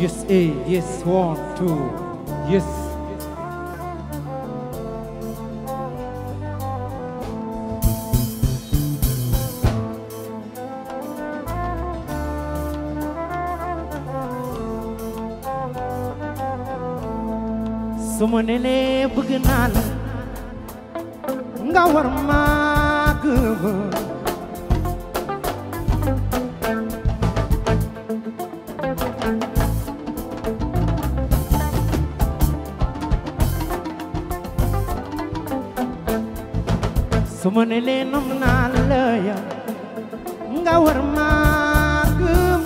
Yes, yes, 1, 2, yes. Suma nene bëgg naa la nga war maa gëm suma nene nom naa la ya nga war maa gëm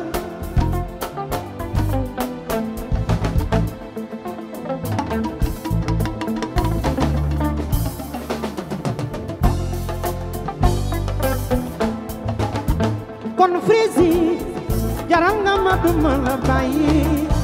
kon Freezy jaral nga ma duma la bàyyi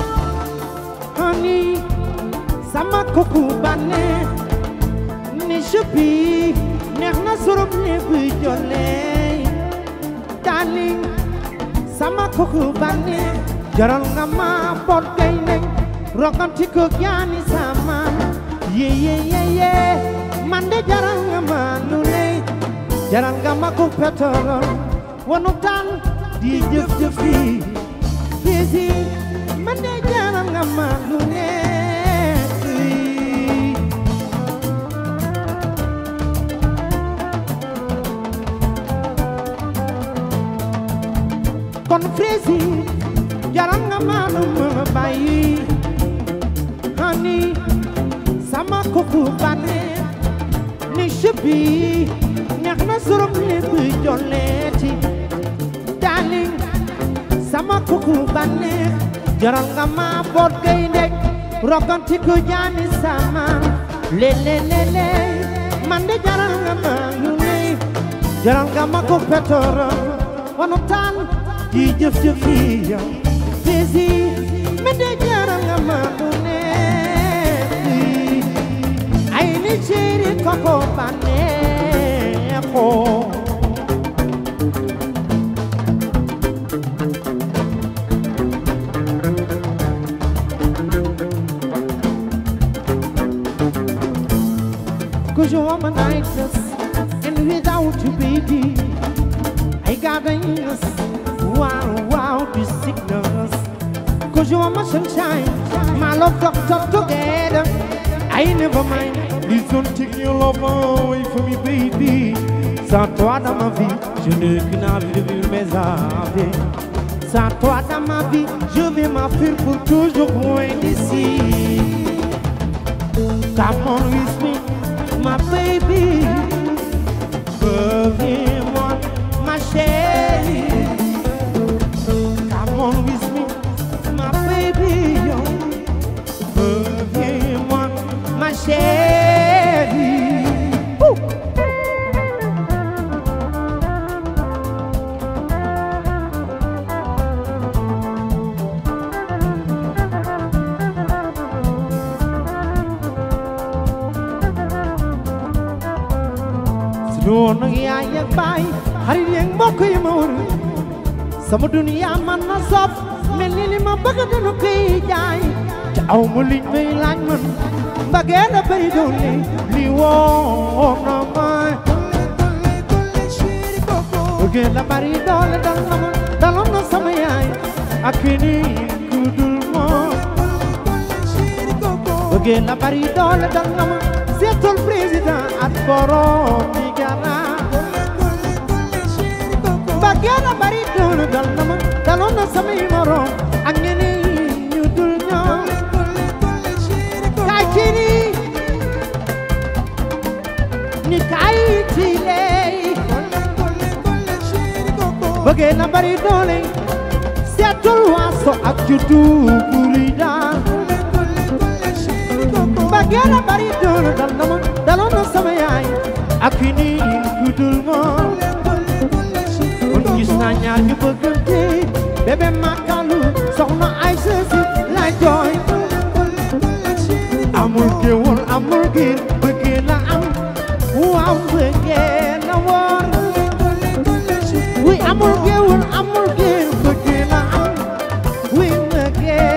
honey sama kooku bane ni chupi neex na surub ne buy jolle darling sama kooku bane jaral nga ma bot gay nekk rokanti ko yaani sama ye man de jaral nga ma lu lay jaral nga ma ko petoro wanu tan di jëf jëfi Freezy man de jaral nga ma lu nekk kon Freezy jaral nga ma lu ma bàyyi honey sama kooku bane ni chupi neex na surub ne buy jolleeti darling sama kooku bane jaral nga ma boot gay ndek rokanti ko jaani sama le man de jaral nga ma lu ne jaral nga ma ko petoro wanu tan di jëf jëfi yow Freezy man de jaral nga ma lu ne ay ni chéri koko bane ko cause you're my nightness and without you baby I got the illness wow this sickness cause you're my sunshine my love doctor together I never mind please don't take your love away from me baby sans toi dans ma vie je n'ai qu'une envie de vivre mes envies sans toi dans ma vie je vais m'enfuir pour toujours loin d'ici come on with me my baby reviens-moi ma chérie come on with me my baby reviens-moi ma chérie doon yaay ak baay xarit yeeg mbokk yi ma wër sama duniya man na sof mel ni li ma bëgg dana koy jaay te aw ma liñ may laaj man mbagee la bari doole li woon na ma bëggee la bari doole dal na ma daloon na sama yaay ak ni ku dul moom bëggee la bari doole dal na ma seetul président ak borom mi gana bëggee la bari doole dal na ma daloon na samay morom ak ñeneen ñu dul ñoom kaay ci ni kaay ci ley bëggee la bari doole seetul waaso ak juddu buri daan bëggee la bari doole dal na ma daloon na sama yaay ak ni ku dul moom kon gis naa ñaar ñu bëggante bébé makalu soxna ay sësi lay jooy amul géwël amul giir bëggee la am waaw bëggee la woor wuy amul géwël amul giir bëggee la am wuy bëggee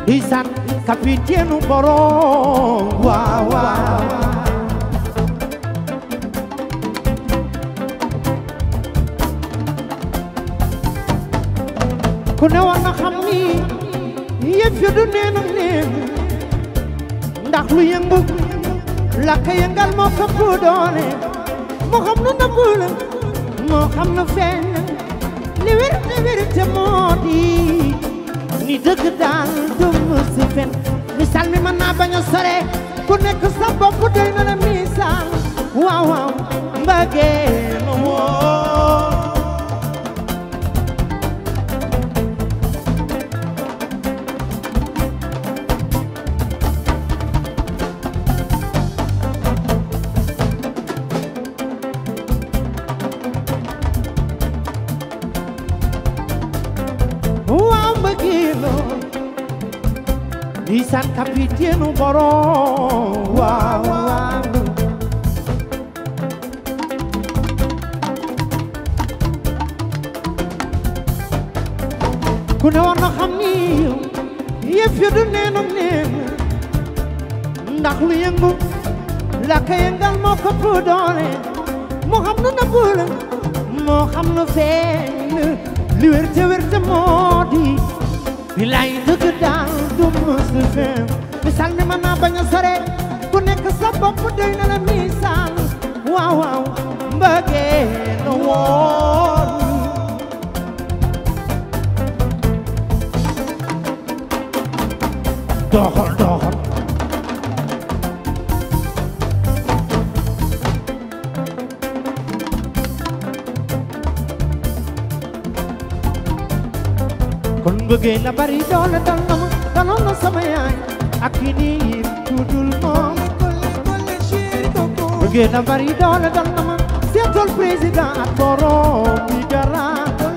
Isan capitaine borom waaw waaw ku ne war na xam ni yëf yi du neen ak neen ndax lu yëngu la ka yëngal moo ko ëpp doole moo xam nu nëbbu la moo xam nu feeñ li wér te moo di ni dëgg daal du mës a fen misaal mi mën naa bañ a sore ku nekk sa bopp doy na la misaal waaw waaw mbëggeel woo Isan capitaine borom waaw waaw ku ne war na xam ni yëf yi du neen ak neen ndax lu yëngu la ka yëngal moo ko ëpp doole moo xam nu nëbbu la moo xam nu feeñ li wér te moo di bilaay dëgg daal du mës a fen misaal mi mën naa bañ a sore ku nekk sa bopp doy na la misaal waaw waaw mbëggeel woon doxal kon bëggee la bari doole dal na ma daloon na sama yaay ak ki nii tudul moom bëggee la bari doole dal na ma seetool président ak borom bi dara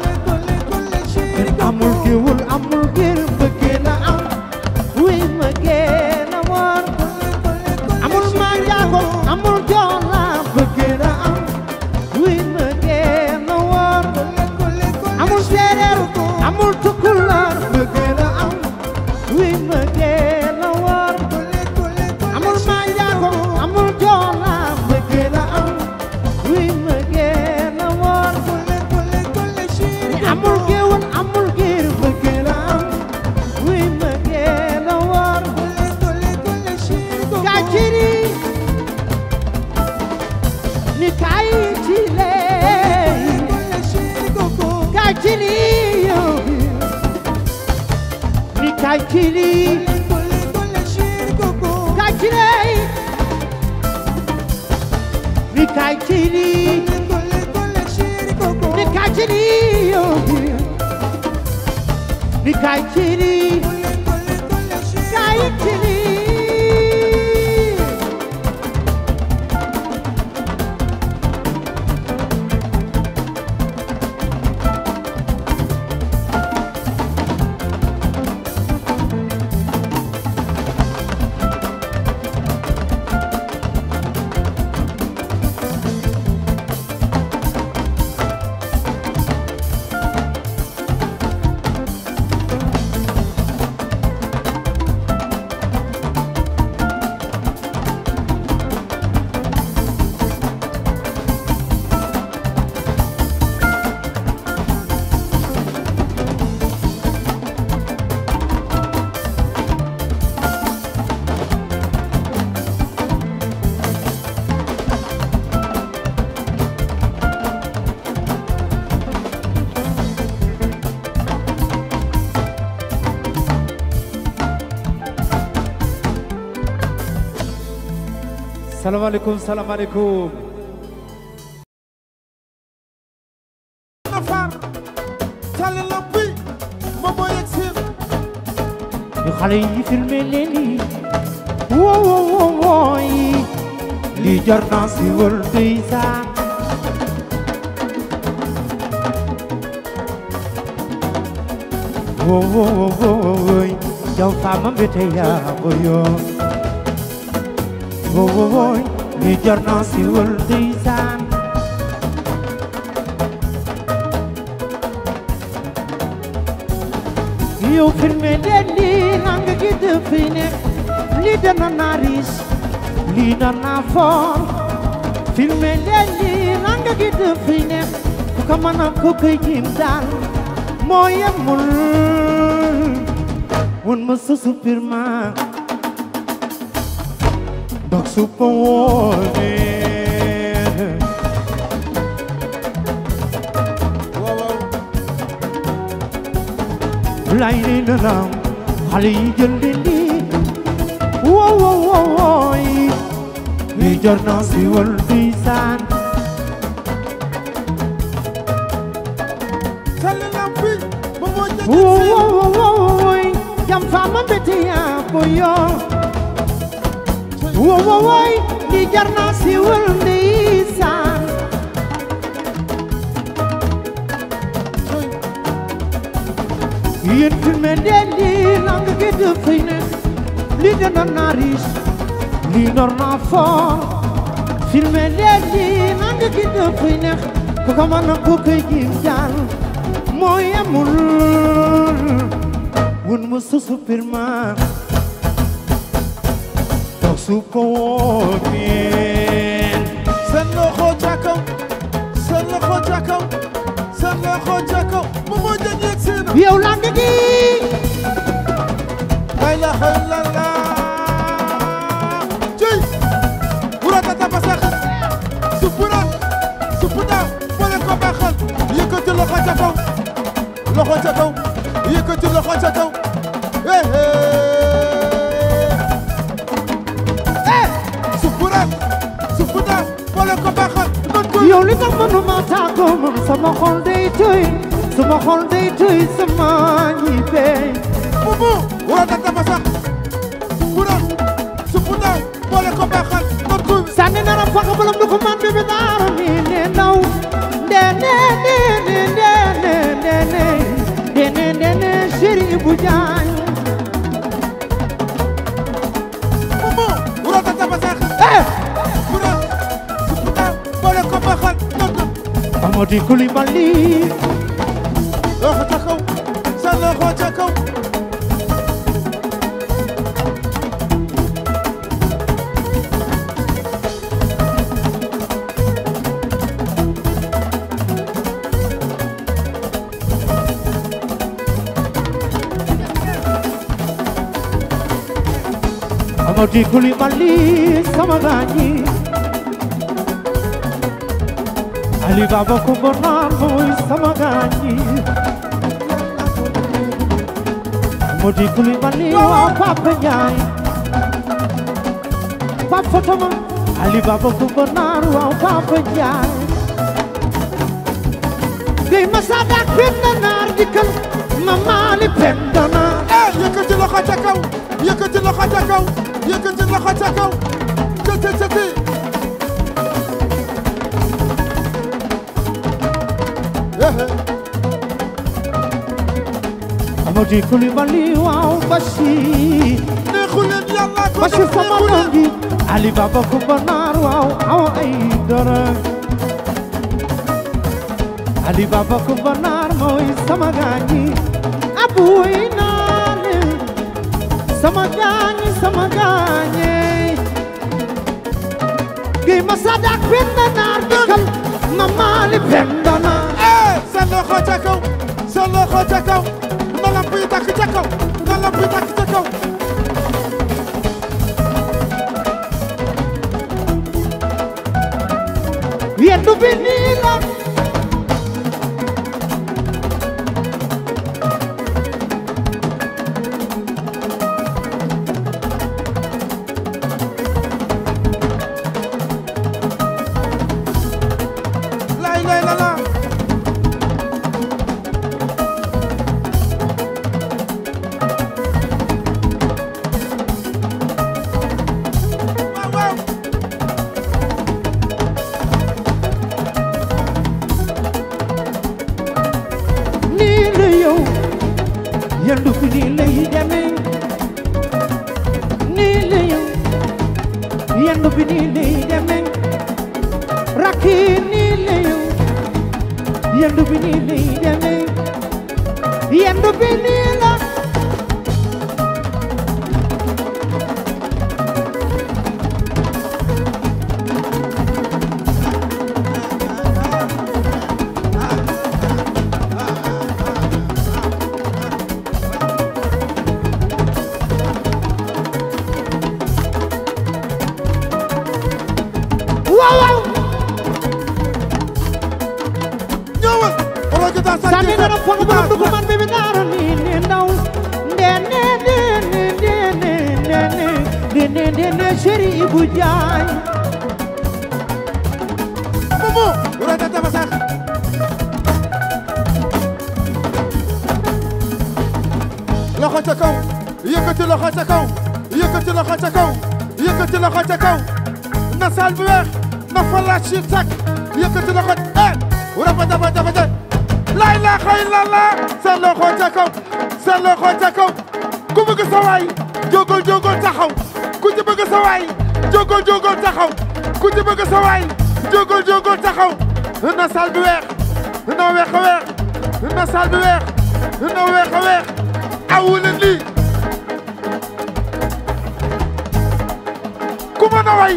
amul kiwul amul gër bëggee la am wuy bëggee la war amul maa njaago amul joola bëggee la am wuy bëggee la war amul séeréer amul tukulóor bëggee la am wuy bëggee la war amul maa njaago amul joola bëggee la am wuy bëggee la war amul géwël amul giir bëggee la am wuy bëggee la war kaciri ni kay ci lee kaciri ni kaciri kaciri ni kaciri ni kaciri ni kaciri kaciri salaamaaleykum salaamaaleykum nafar tali la bi ma mooy ak seen ñu xale yi filmé leen yi wooy lii jar naa si wër ndeysaan wooy yow faama mbete yaa boyoo wooy lii jar naa si wër ndeysaan yow filmé leen di lang dana naris lii dana foor filme leli langa gi dafay neex ku ko mën a ko koy jiim daal moo yemul won ma sa Superman ndax Superwoman lay ni na xale yi jël li wow li jar na si wal di saan tale la fi momo wow jam fama beti ya boyo wow li jar na si wal di saan yéen fi me deli lang gi de fine li dana naris li nor na foor filme leli lang gi de fine ku ko mën a ko koy jiim daal moo yemul won ma sa Superman ndax Superwoman seen loxo ca kaw seen loxo ca kaw seen loxo ca kaw momo jëg yegg seen yow lang gi la ilaha illallah jey burata tabasax supura boole ko baxal yëkkati loxo ca kaw yëkkati loxo ca kaw supura boole ko baxal yow li tax mënuma tàggoo moom sama xol day tooy sama ñibbee bubu burata tabasax supura boole ko baxal sànni nara faka balam du ko man bi daara mi ne ndaw ne chéri bu jaañ bubu burata tabasax supura boole ko baxal Amady Coulibaly loxo ca kaw sa loxo ca kaw Amady Coulibaly sama gaañi Ali Baba Kumba naan mooy sama gaañi Amady Coulibaly waaw Papa Njaay Papa Fatama Ali Baba Kumba naan waaw Papa Njaay Gey Massa dak Penda Naar dikkal Mamali Penda Naar yëkkati loxo ca kaw yëkkati loxo ca kaw yëkkati loxo ca kaw cëti Amady Coulibaly waaw Bachir neexu leen yàlla ko Bachir sama doom ji Ali Baba Kumba Naar waaw Awa Aïdara Ali Baba Kumba Naar mooy sama gaañi abuy naane sama gaañi Gey Massa dak Penda Naar dikkal Mamali Penda Naar sa loxo ca kaw sa loxo ca kaw na lamp yi takk ca kaw na lamp yi takk ca kaw yendu bi nii la yendu bi nii lay demee nii la yow yendu bi nii lay demee rakki nii la yow yendu bi nii lay demee yendu bi nii la Sang borom du ko man bébé daaro ni ndaw ne chéri Ibou Diagne Momo rata taba sax loxo ca kaw yëkkati loxo ca kaw yëkkati loxo ca kaw yëkkati loxo ca kaw na saal bi weex na falaat si tak yëkkati loxo rapa taba taba taba la ilaha illallah sa loxo ca kaw sa loxo ca kaw ku bëgg sa waay jógol jógol taxaw ku ci bëgg sa waay jógol jógol taxaw ku ci bëgg sa waay jógol jógol taxaw na saal bi weex na weex a weex na saal bi weex na weex a weex awulen lii ku mën a way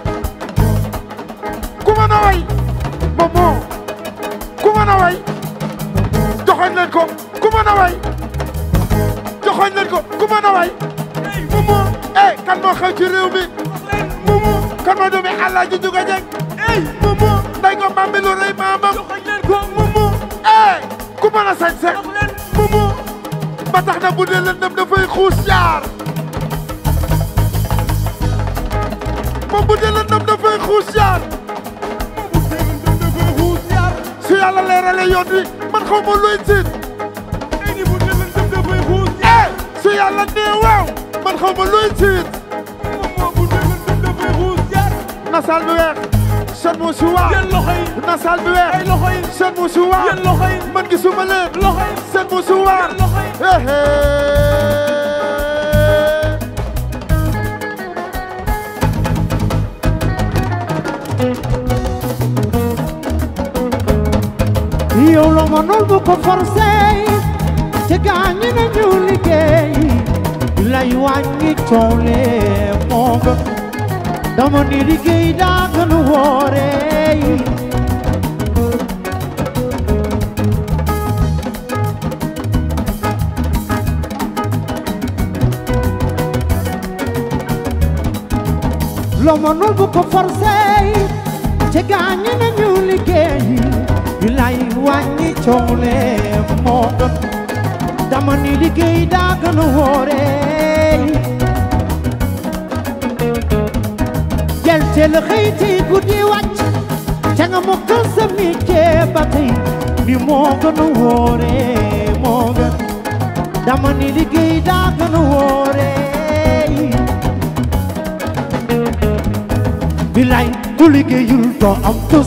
ku mën a way Momo ku mën a way joxoñ leen ko ku mën a way joxoñ leen ko ku mën a way Momo kan moo xew ci réew mi Momo kan moo doomi Alaaji Juga Jeng Momo nday ko mbambi lu rëy maamam joxoñ leen ko Momo ku mën a sañse Momo ba tax na bu dee lëndëm dafay xuus jaar moom bu dee lëndëm dafay xuus jaar su yàlla leerale yoon wi man xaw ma luy tiit bu dee lëndëm dafay xuus jaar su yàlla nee waaw man xaw ma luy tiit bu dee lëndëm dafay xuus jaar na saal bi weex seen musuwaar na saal bi weex seen musuwaar man gisuma leen seen musuwaar yow la mënul bu ko forcé te gaañi nañu liggéey lay wàññi toole moo gën dama ni liggéey daa gën a wóore lo mënul bu ko forcé te gaañi nañu liggéey lay wàññi coole moo gën dama ni liggéey daa gën a wóore jël teel xëy ci guddi wàcc ca nga mokkal sa métier ba tey ni moo gën a wóore moo gën dama ni liggéey daa gën a wóore bilay ku liggéeyul doo am tus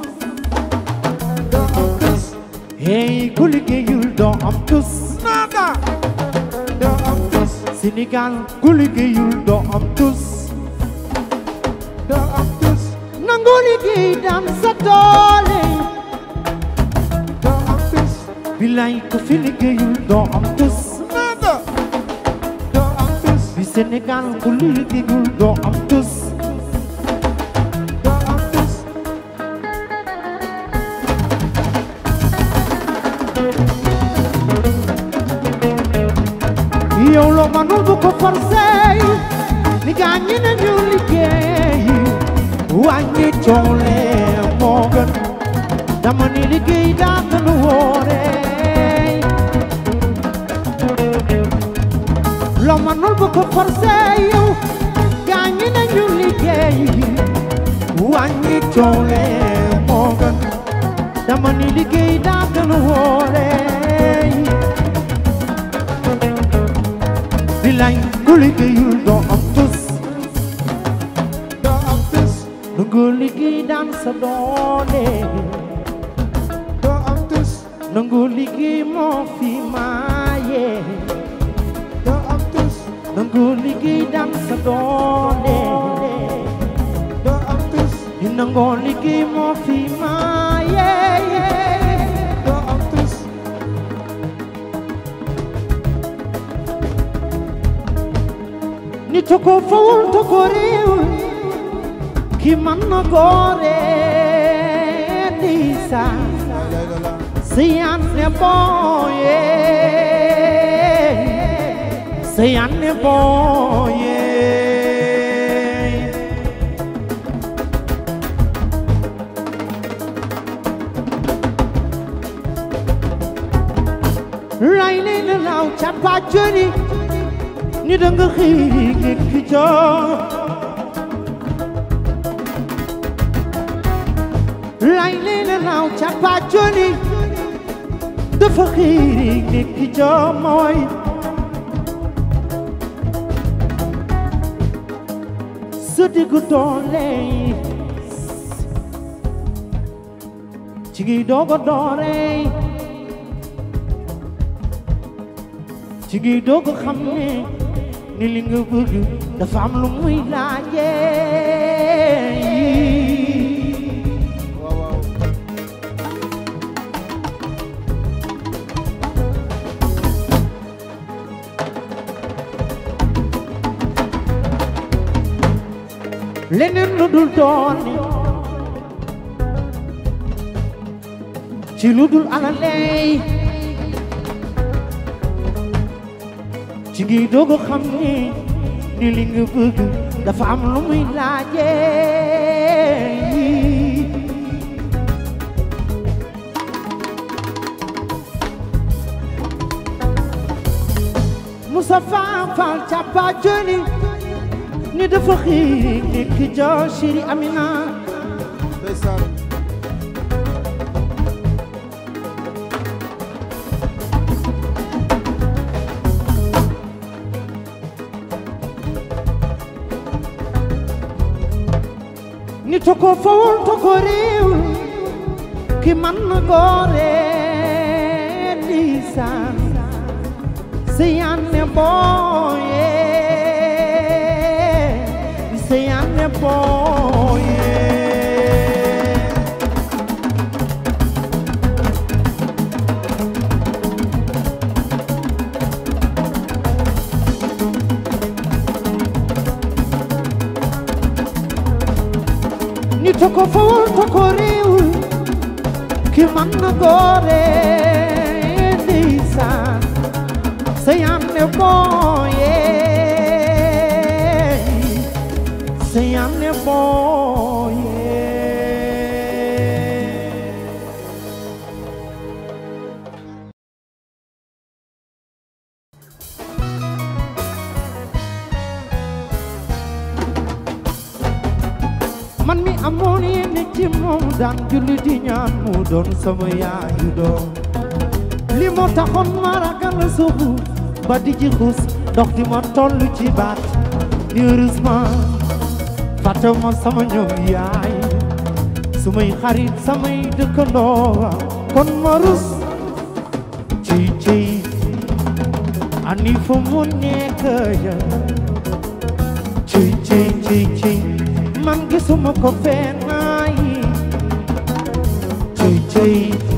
hey ku liggéeyul doo am tus nada doo am tus Sénégal ku liggéeyul doo am tus doo am tus nangu liggéey daan sa doole doo am tus bilay ku fi liggéeyul doo am tus nada doo am tus bi Sénégal ku liggéeyul doo am tus yow loo mënul bu ko forcé ni gaañi nañu liggéey wàññi coole moo gën dama ni liggéey daa gën a wóore loo mënul bu ko forcé yow gaañi nañu liggéey wàññi coole moo gën dama ni liggéey daa gën a wóore bilay ku liggéeyul doo am tus doo am tus nu nga liggéey daan sa doole doo am tus nu nga liggéey moo fi maaye doo am tus nu nga liggéey daan sa doole doo am tus nu nga liggéey moo fi maaye doo am tus ni toko fawul toko réew ki man na góore diisa seyane boye seyane boye naaw cappa joni ni danga xiiri nekk joo lay leena naaw cappa joni dafa xiiri nekk joo mooy sa diggu doole ci gi doogo doore ci gi doogo xam ne ni li nga bëgg dafa am lu muy laaje leneen lu dul doon ci lu dul alaley ci ngi doog a xam ni li nga bëgg dafa am lu muy laaje Moussa Fall cappa joni ni dafa xiiri nekk joo chéri Amina ndeysaan ni toko fawul toko réew ki man na góore lisan seyane booye seyane booye ni toko fawul toko réew ki man na góore lisan seyane booye seyane booye man mi amoon yéene ci moom daan julli di ñaan mu doon sama yaayu doom li moo taxoon ma ragal suufu ba di ci xuus dox di ma tollu ci baat ni heureusement fàttew ma sama ñoom yaay sumay xarit samay dëkkandoo kon ma rus ci ani fu mu nekk ya ci man gisuma ko fenay ci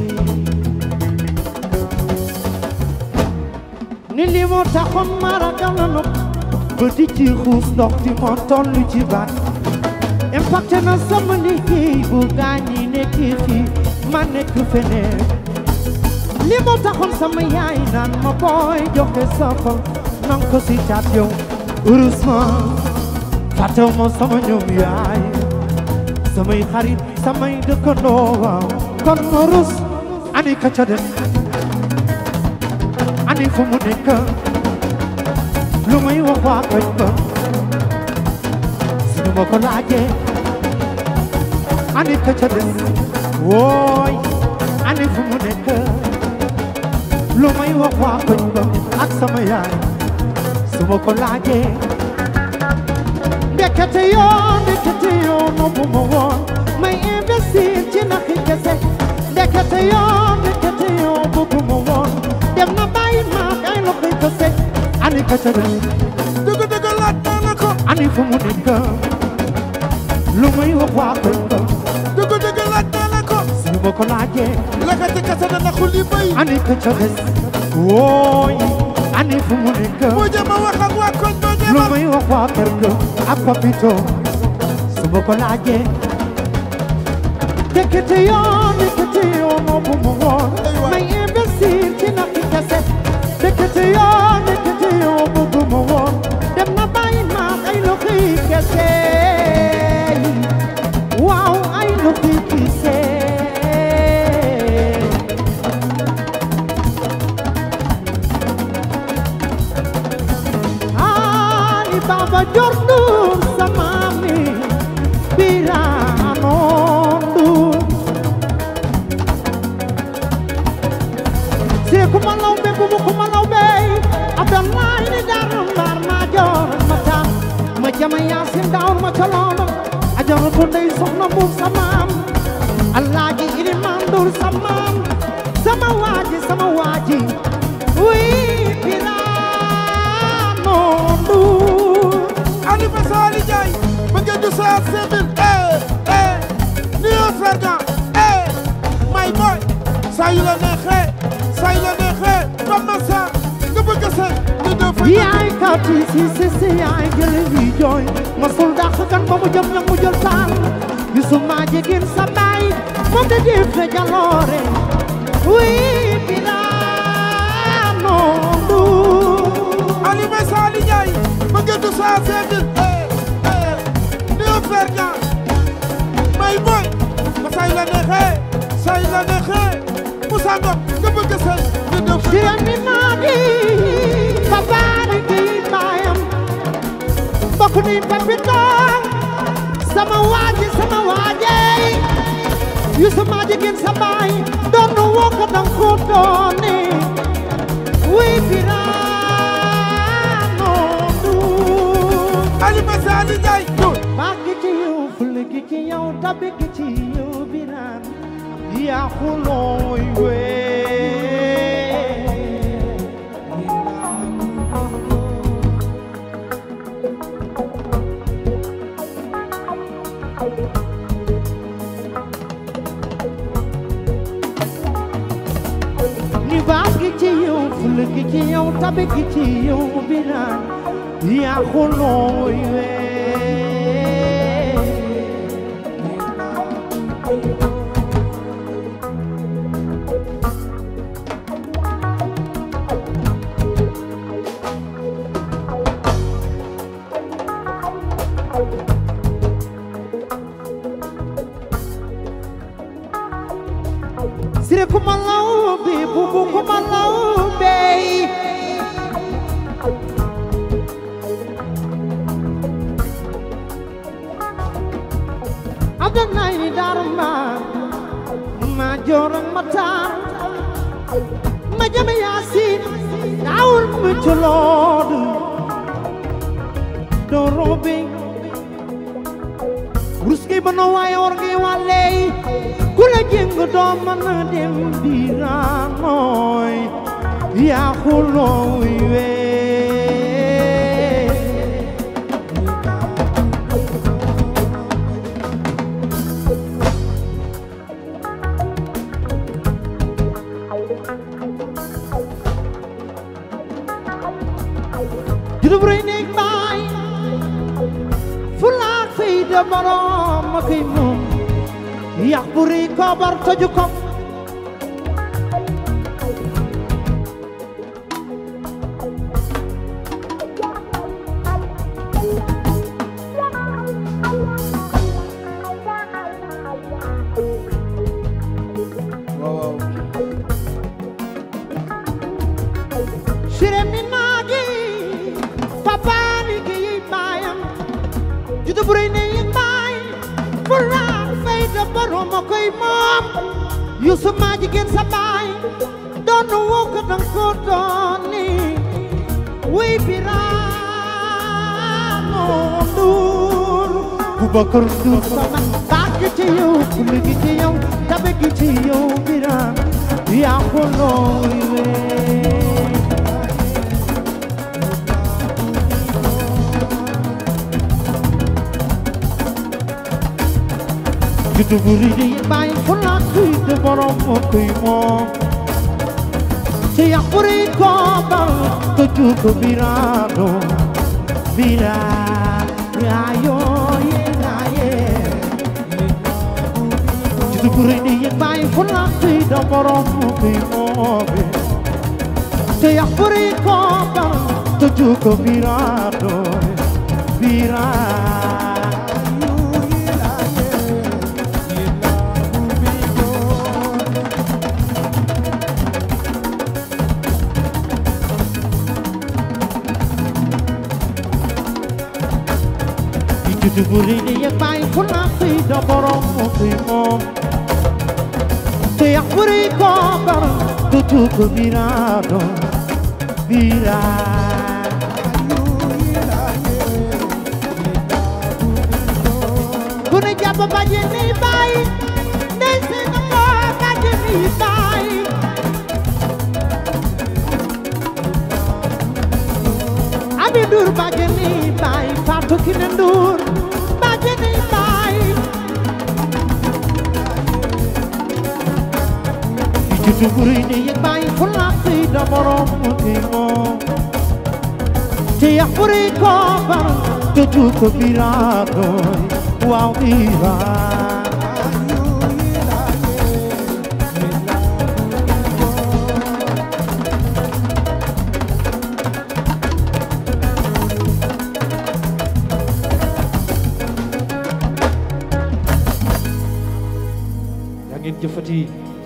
ni li moo taxoon ma ragal na ba di ci xuus ndox di ma tollu ci baat impacté na sama liggéey bu gaañi nekk fii ma nekk feneen li moo taxoon sama yaay naan ma booy joxe sa xol nan ko si taat yow heureusement fàttew ma sama ñoom yaay samay xarit samay dëkkandoo waaw kon ma rus ani ka ca dem ani fu mu nekk lu may wax waa koñ ba suñu ma ko laajee ani ka ca dem wooy ani fu mu nekk lu may wax waa koñ ba ak sama yaay su ma ko laajee ndekete yoo moomu ma woon may investir ci naxi kese ndekete yoo bëggu ma woon dem na bàyyi ma ay loxoy kese ani ka ca dem dëgg laaj naa la ko ani fu mu nekk lu may wax waa koñ ba dëgg laaj naa la ko su ma ko laajee lekkati kese na naxul yi bay ani ka ca des wooy ani fu mu nekk mu jëm a wax ak waa koñ ba lu may wax waa kër ga ak papito su ma ko laajee ndekete yoo moomu ma woon may investir ci naxi kese ndekete yoo bëggu ma woon dem na bàyyi ma ay loxo yi kese waaw ay loxo yi kese Baba Jordu samami biranondu Sire kumalau be bubu kumalau be Abdallah ini darum bar major mata Majama yasin daun macalon Ajar bundai sokna mu samam Allah ji ini mandur samam Sama waji Wih biranondu Anniversaire Ndiaye ma ngeen du sa sebil New Fergan my boy saa yu la neexee Mama Sa nga bëgg sa ñu def yaay kati si yaay jël yi jooy masul dàq kan ba mu jëm ñam mu jël taal Yusuf maa jigéen sa baay moom da def na jaloore wii biranondu Anniversaire Ndiaye ma ngeen du sa sebil New Fergan my boy ma saa yu la neexee Moussa Ngom nga bëgg sa ñu def Sirami maagi Babari gi baayam bokk ni papitong sama waaji Yusuf maa jigéen sa baay doon nu wokk dang ko dooni wii biranondu Anniversaire Ndiaye maa gi ci yow ful gi ci yow tabi gi ci yow biran yaa xulooy ni baas gi ci yow ful gi ci yow tabi gi ci yow biran yaa xulooy Sire kumalau bi bubu kumalau bei Adana ini darma majorang mata Majama yasin daun mencolod Dorobe Ruski banawai orge walei Kula jeng do mana dem biranoy ya khuloi we Judu breinik bay fulak fayda maram makimum yak buri kabar tajukom Shiremi nagi papani ki bayam judu buri ne bay fulak fayda maram koy mom Yusuf maa jigéen sa baay doon nu wokk dang ko dooni wuy biranondu Bubakar du sama baax ci yow ful gi ci yow tabe gi ci yow biran yaa xulooy we judu buri di bay fulak fayda borom moo koy moom te yak buri kabar tajuko birano ayo judu buri di bay fulak fayda borom moo koy moom te yak buri kabar tajuko birano juddu bu rëy ni yëg bàyyi fu la xëy da borom moo koy moom te yàq bu rëy koobar dootu ko biraado ku ne jàpp baje ni bàyyi ndey si na ko baje ni bàyyi Abi Ndour baje ni bàyyi Fatou Kiné Ndour baje ni bàyyi juddu bu rëy ni yëg bàyyi fu la xëy da borom moo koy moom te yàq bu rëy koobar dootu ko biraado waaw biira yaa ngeen jëfati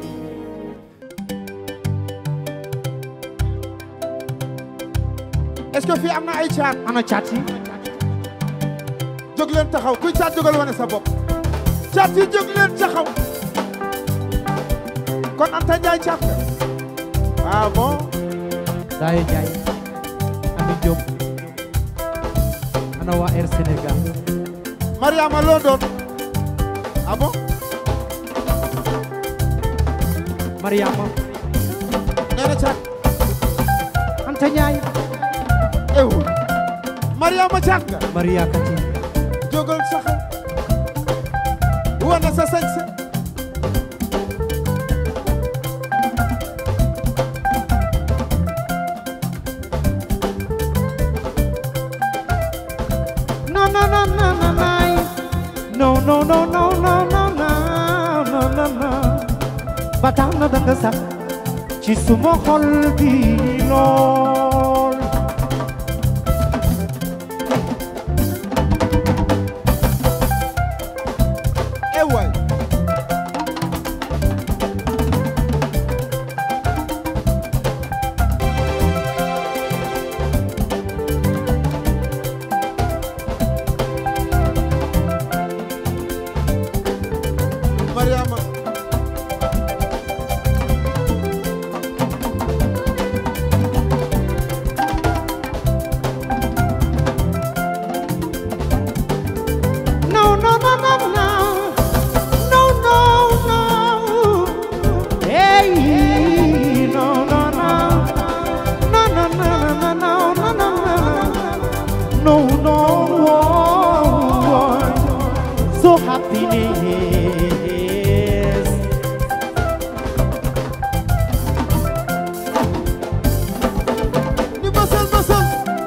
est-ce que fii am na ay caat ana caat yi jóg leen taxaw kuy caat jógal wane sa bopp caat yi jóg leen taxaw kon Anta Ndiaye caat la ah bon Daye Ndiaye Ami Diop ana waa Air Sénégal Mariama loo doon ah bon Mariama nee na caat Anta Ndiaye ewu Mariama caat nga Maria Kati jógal saxal wane sa sañse no no no no no no no no no no no no no no ba tax na danga sax ci suma xol bi lool waay Mariama no no no no no so happiness ni basal basal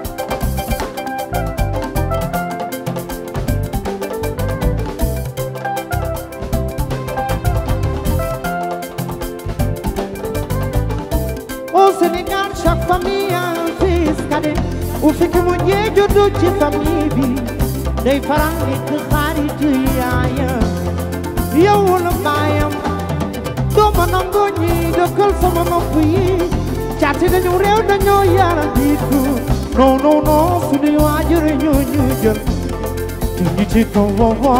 au Sénégal chaque famille a un fils cadet u fekk mu njee juddu ci famille bi day faral nekk xaritu yaayam yow la baayam dooma nangu ñi dëkkal sama nopp yi caati dañu réew dañoo yara diitu non non non suñuy waajur ñoo ñu jël te ñu ci ko wowo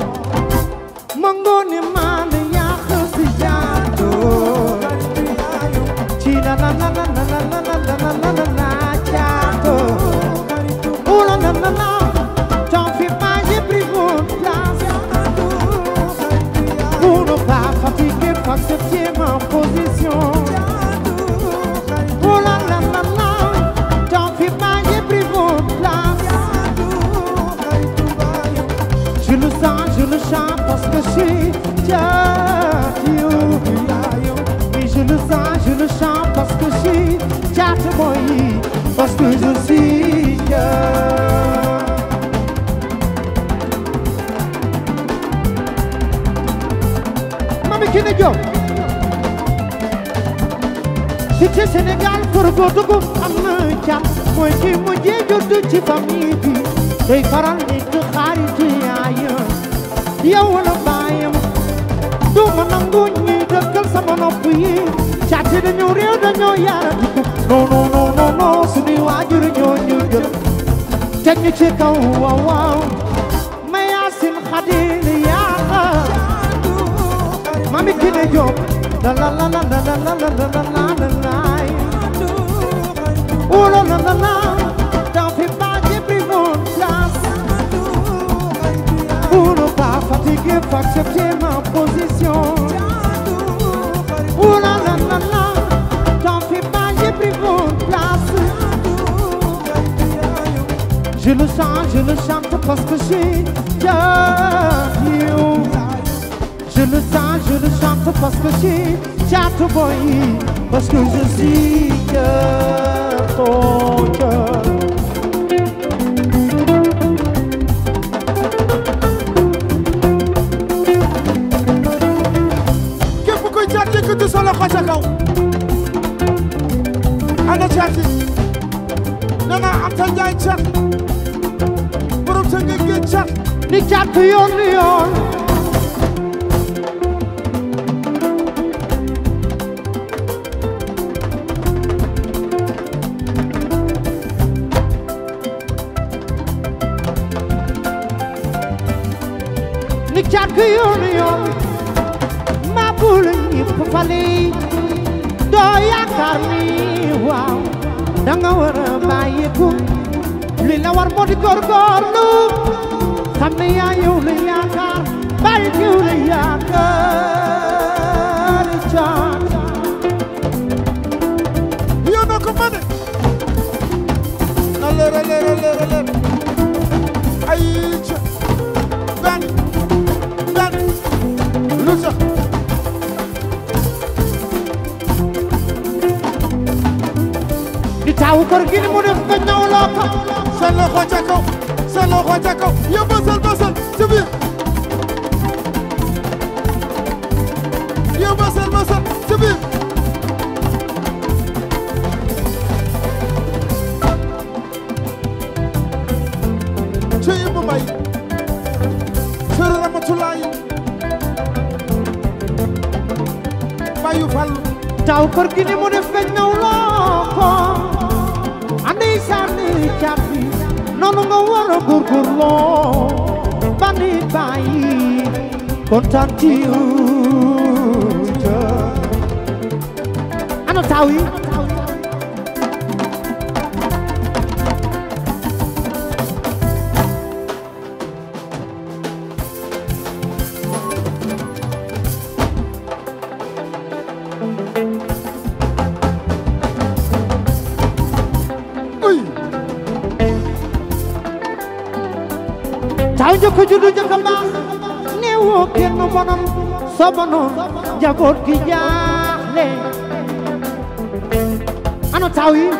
mango ni maan yàq si jaatu ci la la la la la la la la la la la jaatu la la la la t'en fais pas j'ai pris votre place pour ne pas fatiguer pas accepter ma position oh la la la la t'en fais pas j'ai pris votre place je le sens je le chante parce que je suis Thiatou oui je le sens je le chante parce que je suis Thiatou boy parce que je suis Mami Kiné Diop ci Sénégal pour góotugu am na caat mooy ki mujjee juddu ci famille bi day faral nekk xaritu yaayam yow la baayam du ma nangu ñi dëkkal sama nopp yi caat yi dañoo réew dañoo yaaratiku non non non non non suñuy waajur ñoo ñu jël teg ñu ci kaw waaw waaw Fadil Yaka Mami Kine Diop la la la la la la la la la la la la oh la la la la t'en fais pas j'ai pris mon place pour ne pas fatiguer faut accepter ma position oh la la la la t'en fais pas j'ai pris mon place je le chante parce que j'ai je le chante parce que j'ai Chato Boy parce que je suis ton cœur képp kuy caat yëkkati sa loxo ca kaw ana caati nee naa am ta njaay caat borom sa ngeen ngeen caat ni caat yoon Jàkk yoon ma bul ñëpp fali doo yaakaar ni waaw danga war a bàyyiku li la war moo di góorgóorlu xam ne yaa yow la yaakaar bàyyi yow la yaakaar caat yow na ko mane na leer ay ca ban lu sax di taawu kër gi ni mu def ba ñëw loo ko sa loxo ca kaw yow bësal ci biir yow bësal ci biir ci Ibou Mbaye sër Ramatulaay Bayu Fall taw kër gi ni mu def ba ñëw loo ko andi sànni càppi noonu nga war a góorgóorloo ba ni bàyyi kontaan ci ana taw yi taw jëkk juddu jëkk baax ne woo kenn bonam soo bonoon jaboot gi jaaxle ana taw yi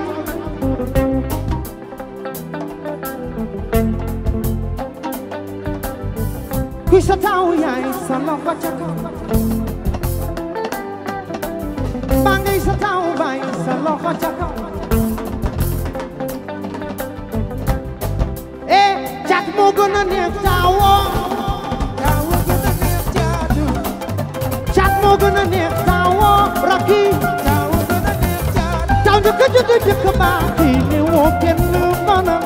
kuy sa taw yaay sa loxo ca kaw baa ngay sa taw baay sa loxo ca kaw moo gën a neex taawoo caat moo gën a neex taawoo rakki taw njëkk a juddu jëkk baax kii ne woo kenn mana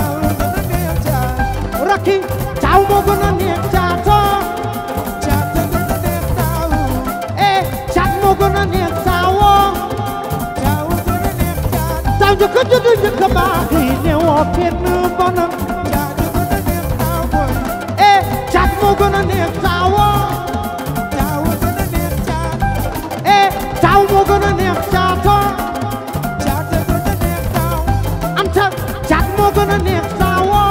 rakki taw moo gën a neex caatoo caat moo gën a neex taawoo taw njëkk a juddu jëkk baax kii ne woo kenn mana caat moo gën a neex taawoo taw moo gën a neex caatoo anta caat moo gën a neex taawoo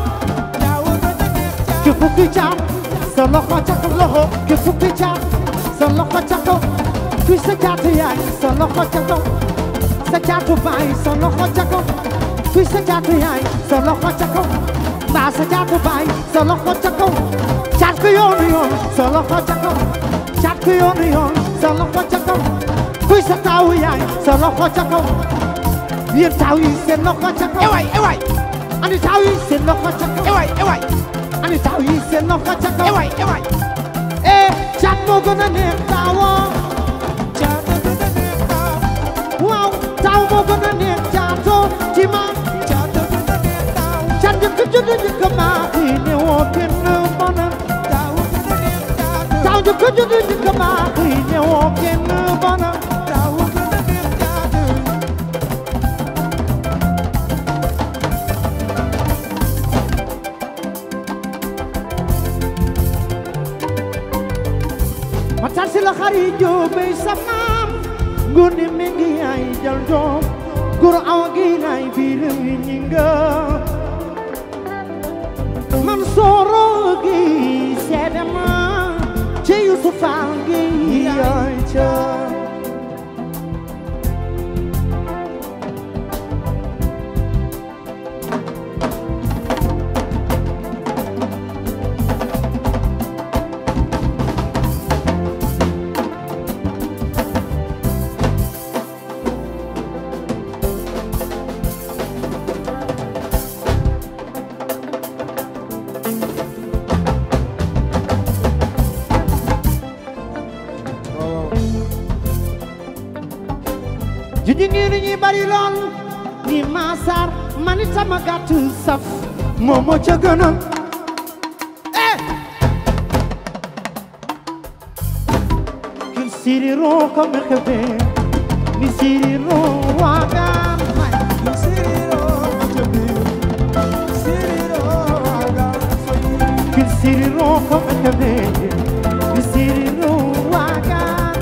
ki fukki caat sa loxo ca kaw loxo ki fukki caat sa loxo ca kaw fi sa caatu yaay sa loxo ca kaw sa caatu baay sa loxo ca kaw fi sa caatu yaay sa loxo ca kaw mbaa sa caatu baay sa loxo ca kaw caat ko yoon sa loxo ca kaw caat ko yoon sa loxo ca kaw kuy sa taawu yaay sa loxo ca kaw yéen taaw yi seen loxo ca kaw ewaay ani taaw yi seen loxo ca kaw ewaay ani taaw yi seen loxo ca kaw ewaay caat moo gën a neex taawoo waaw taaw moo gën a neex caatoo ci ma caat jëkk juddu jëkk baax yi ne woo kenn mën jëkk judd jëkk baax yi ñëwoo kenn bona daaw gën a dem jaadu ma tar si la xari jóobey sa maam nguur ni mi ngi ay jël doom góor awa gi nay biir wi ñi nga man sooro gi seede ma ci Yusufa gi yaay ca juñu ngi ni ñi bari lool ni Massar man sama gàtt saf moom moo ca gënoon kil siriro comme xebe ni siriro waagaan ni siriro xebe siriro waagaan kil siriro comme xebe ni siriro waagaan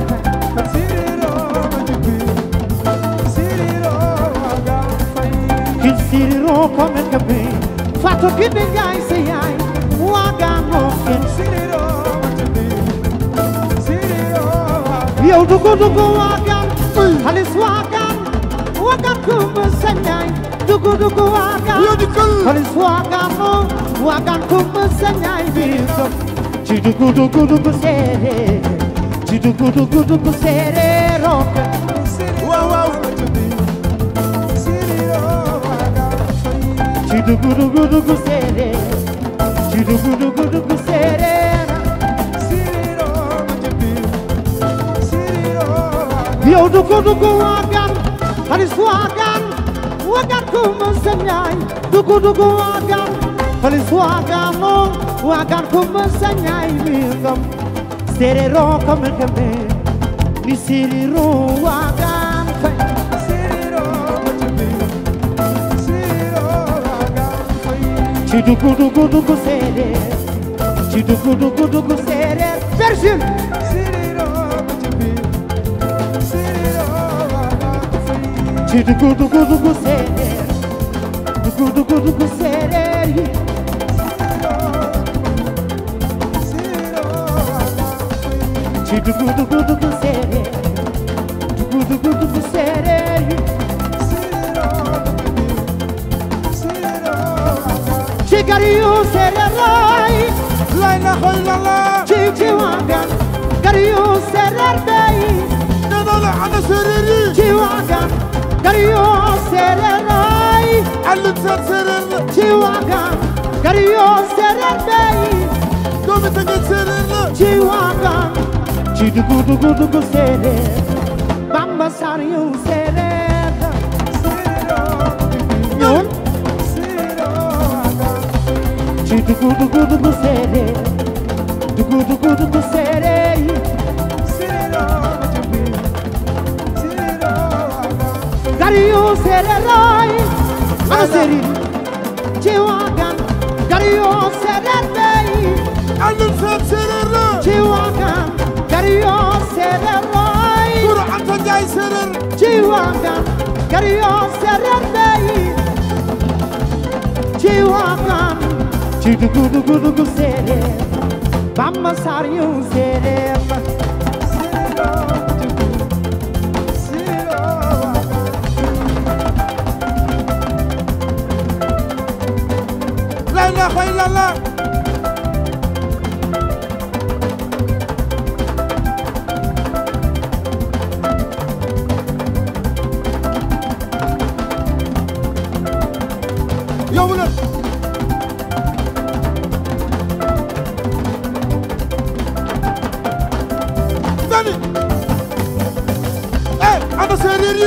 siriro come cabe fatto che ne gai sei ai wagano ken siriro yo dugu wagan halis wagan come senyai dugu wagan halis wagan come senyai biso ci dugu sere ci dugu sere rock wow Chidugudugudugu sere, chidugudugudugu sere. Siriro majebi, siriro. Yo dugudugu wagan, halis wagan kumusanyai. Dugudugu wagan, halis wagan kumusanyai mingam. Serero kamekame, ni siriro wagan kay. Chidugudugudugu sere, chidugudugudugu sere. Version. Siriro majebi, siriro wagan kay. Chidugudugudugu sere, dugudugudugu sere. Siriro wagan kay. Chidugudugudugu sere, dugudugudugu sere. Gariyo sererai laila hoylala chichi wagan gariyo sererai nadala ana sereri chiwagan gariyo sererai alutsa serer chiwagan gariyo sererai domi tangi serer chiwagan chidugudugudugu serer bamba sariyo serer nyon dugudugudugu sere, dugudugudugu sere. Siriro majebi, siriro wagan. Gariyo sererai, ana seri. Chiwagan, gariyo sererai. Alunsa serera. Chiwagan, gariyo sererai. Kura anta jai serer. Chiwagan, gariyo sererai. Chiwagan. Chidugudugudugu sere, bamba sariyo sere. Siriro majebi, siriro wagan. La ilaha illallah. Yo, what up? Ana sereri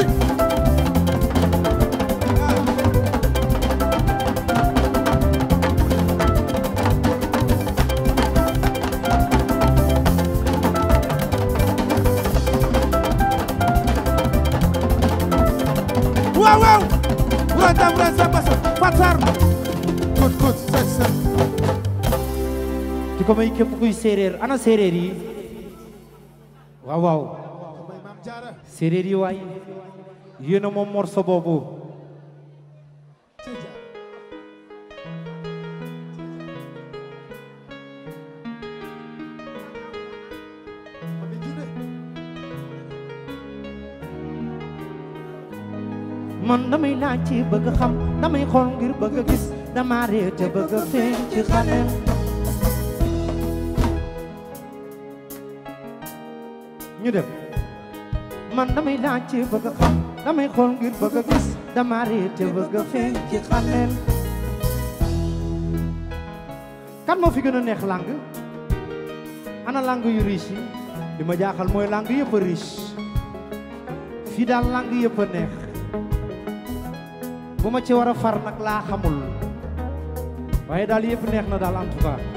madame Reza Basso Fatar good sex di ko may képp kuy séeréer ana séeréer yi waaw waaw séeréer yi waay yéena moom morso boobu man damay laaj ci bëgg xam damay xool ngir bëgg gis dama réer te bëgg feeñ ci xaneen ñu dem man damay laaj ci bëgg xam damay xool ngir bëgg gis dama réer te bëgg feeñ ci xaneen kan moo fi gën a neex langue ana langue yu riche yi li ma jaaxal mooy langue yëpp a riche fii daal langue yëpp a neex bu ma ci war a far nag laa xamul waaye daal yëpp neex na daal en tout cas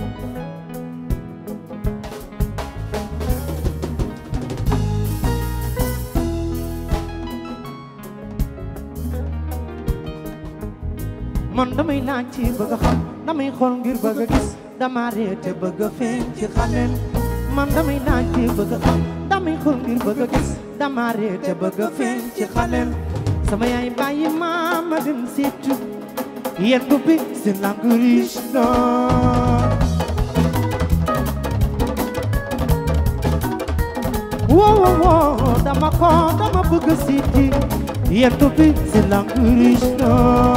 man damay laaj ci bëgg a xam damay xool ngir bëgg a gis dama réer te bëgg a feeñ ci xaneen man damay laaj ci bëgg a xam damay xool ngir bëgg a gis dama réer te bëgg a feeñ ci xaneen sama yaay bàyyi maama dem seetu yéen bu bi si langue riche na wow dama bëgg seeti yéen bu bi si langue riche na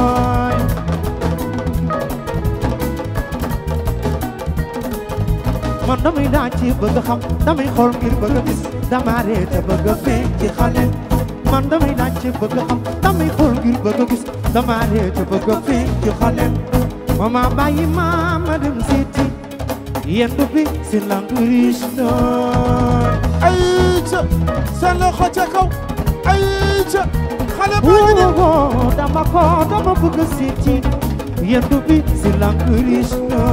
man damay laaj ci bëgg xam damay xool ngir bëgg gis dama réer te bëgg feeñ ci xale man damay laaj ci bëgg xam damay xool ngir bëgg gis dama réer te bëgg feeñ ci xale mama bàyyi maama dem seeti yendu bi si langue riche na ayca seen loxo ca kaw ayca xale baa dama bëgg seeti yendu bi si langue riche na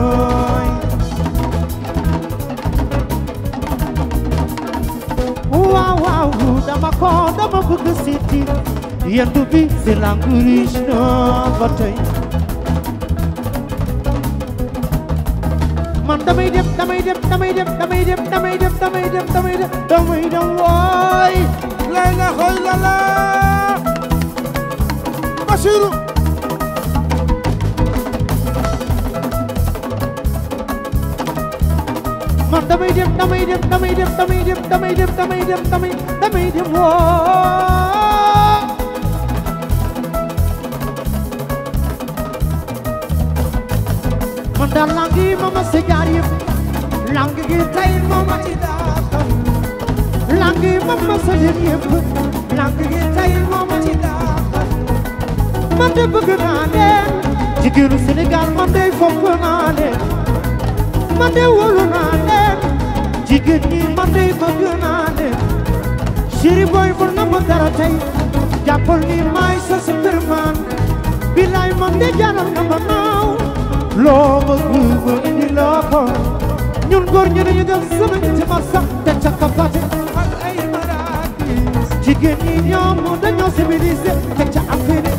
waaw dama bëgg seeti yendu bi si langue riche na ba tey man damay dem wooy lay la xoy la la Basiru man damay dem woo man daal langue yi ma sa jaar yëpp langue gi tey moo ma ci daaxal langue yi ma sa jaar yëpp langue gi tey moo ma ci daaxal man de bëgg naa leen jigéenu Sénégal man de fonk naa leen man de wóolu naa leen jigéen ñi man de bëgg naa leen chéri boy bu na ma dara tey jàppal ni maay sa Superman bilaay man de jaral na ma naaw loo bëgg ma indi loo ko ñun góor ñi dañu def semaine ci ma sax te ca kapate ak ay marakis jigéen ñi ñoom dañoo civilisé te ca affaire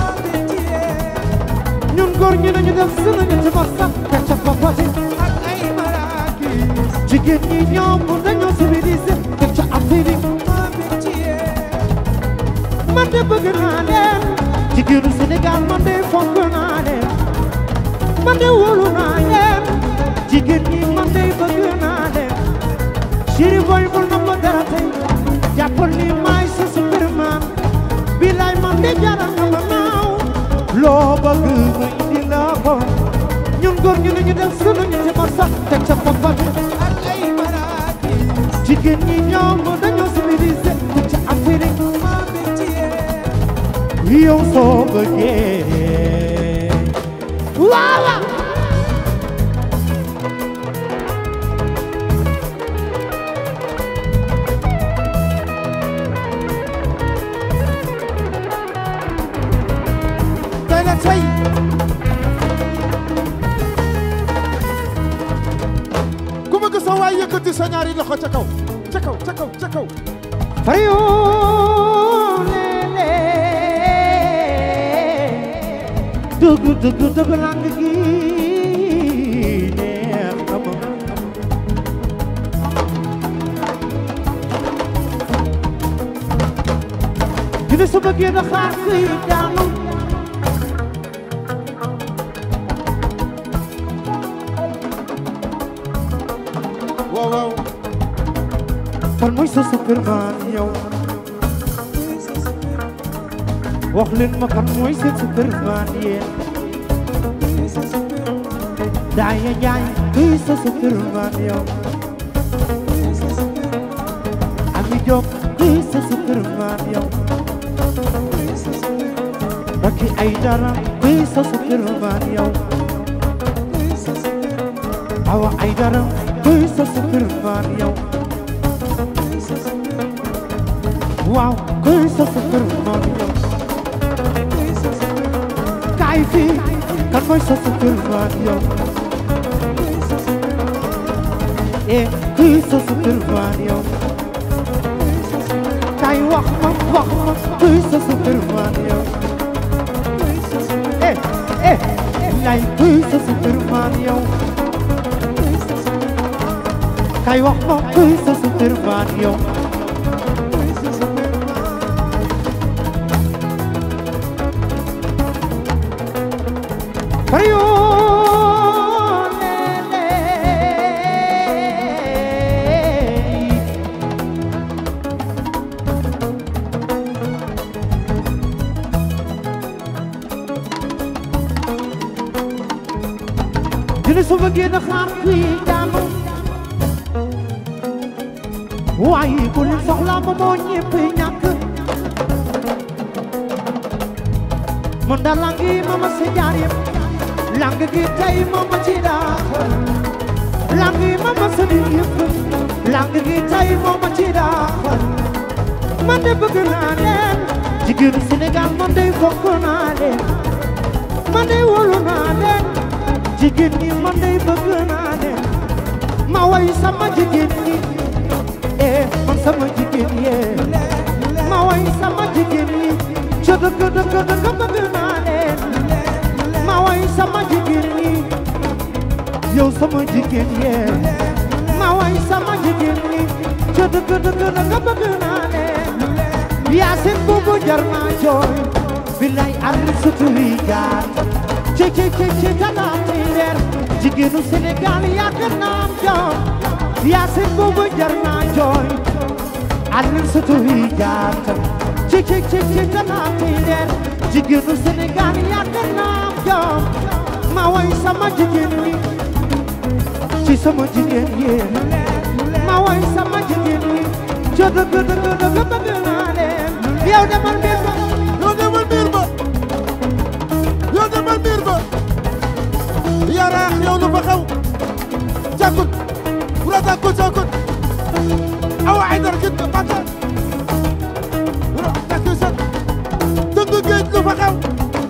ñun góor ñi dañu def semaine ci ma sax te ca kapate jigéen ñi ñoom dañoo civilisé te ca affaire man de bëgg naa leen jigéenu Sénégal man de fonk naa leen man de wóolu naa leen jigéen ñi man de bëgg naa leen chéri boy bul na ma dara tey jàppal ni maay sa Superman bilaay man de jaral na ma naaw loo bëgg ma indi la ko ñun góor ñi nañu def sunu ñu ci ma sax teg ca boppam ak ay marakis jigéen ñi ñoom dañoo civilisé ku ci affaire yow soo bëggee waaw tey la tey ku bëgg sa waay yëkkati sa ñaari loxo ca kaw ca kaw ca kaw ca kaw fayo dëgg lang gi neex na ma dina su bëggee na xaar kuy daanu waaw waaw kon mooy sa Superman yow wax leen ma kan mooy sa Superman yéen Daaya Njaay kuy sa Superman yow Ami Jóob kuy sa Superman yow Baki Aydara kuy sa Superman yow Awa Aydara kuy sa Superman yow waaw kuy sa Superman yow kaay fii kan mooy sa Superman yow kuy sa Superman yow kaay wax ma kuy sa Superman yow lay kuy sa Superman yow kaay wax ma kuy sa Superman yow kayo lele dina su bëggee na xaar kuy daanu waaye ku leen soxla ma moo ñépp ñàkk man daal laa ngi mama si jaar yëpp lang gi tey mama ci daaxal lang gi mama sa di yëpp lang gi tey mama ci daaxal man de bëgg naa leen jigéenu Sénégal man de fonk naa leen man de wóolu naa leen jigéen ñi man de bëgg naa leen ma way sama jigéen ñi man sama jigéen yee ma way sama jigéen ñi ca dëgg bëgg naa leen ma way sama jigéen ñi yow sama jigéen yee ma way sama jigéen ñi ca dëgg bëgg naa leen yaa seen boobu jar naa jooy bilay arli sutu yi jaar ci talaati leer jigéenu Sénégal yàgg naa am jom yaa seen boobu jar naa jooy arli sutu yi jaar ci talaati leer jigéenu Sénégal yàgg naa am jom ma way sama jigéen ñi ci sama jigéen yi ma way sama jigéen ñi ca dëgg bëgg naa leen yow demal mbir ba yaraax yow lu fa xew jakut wura jakut awa ay dar kit bata wura jakut sa dëgg géej lu fa xew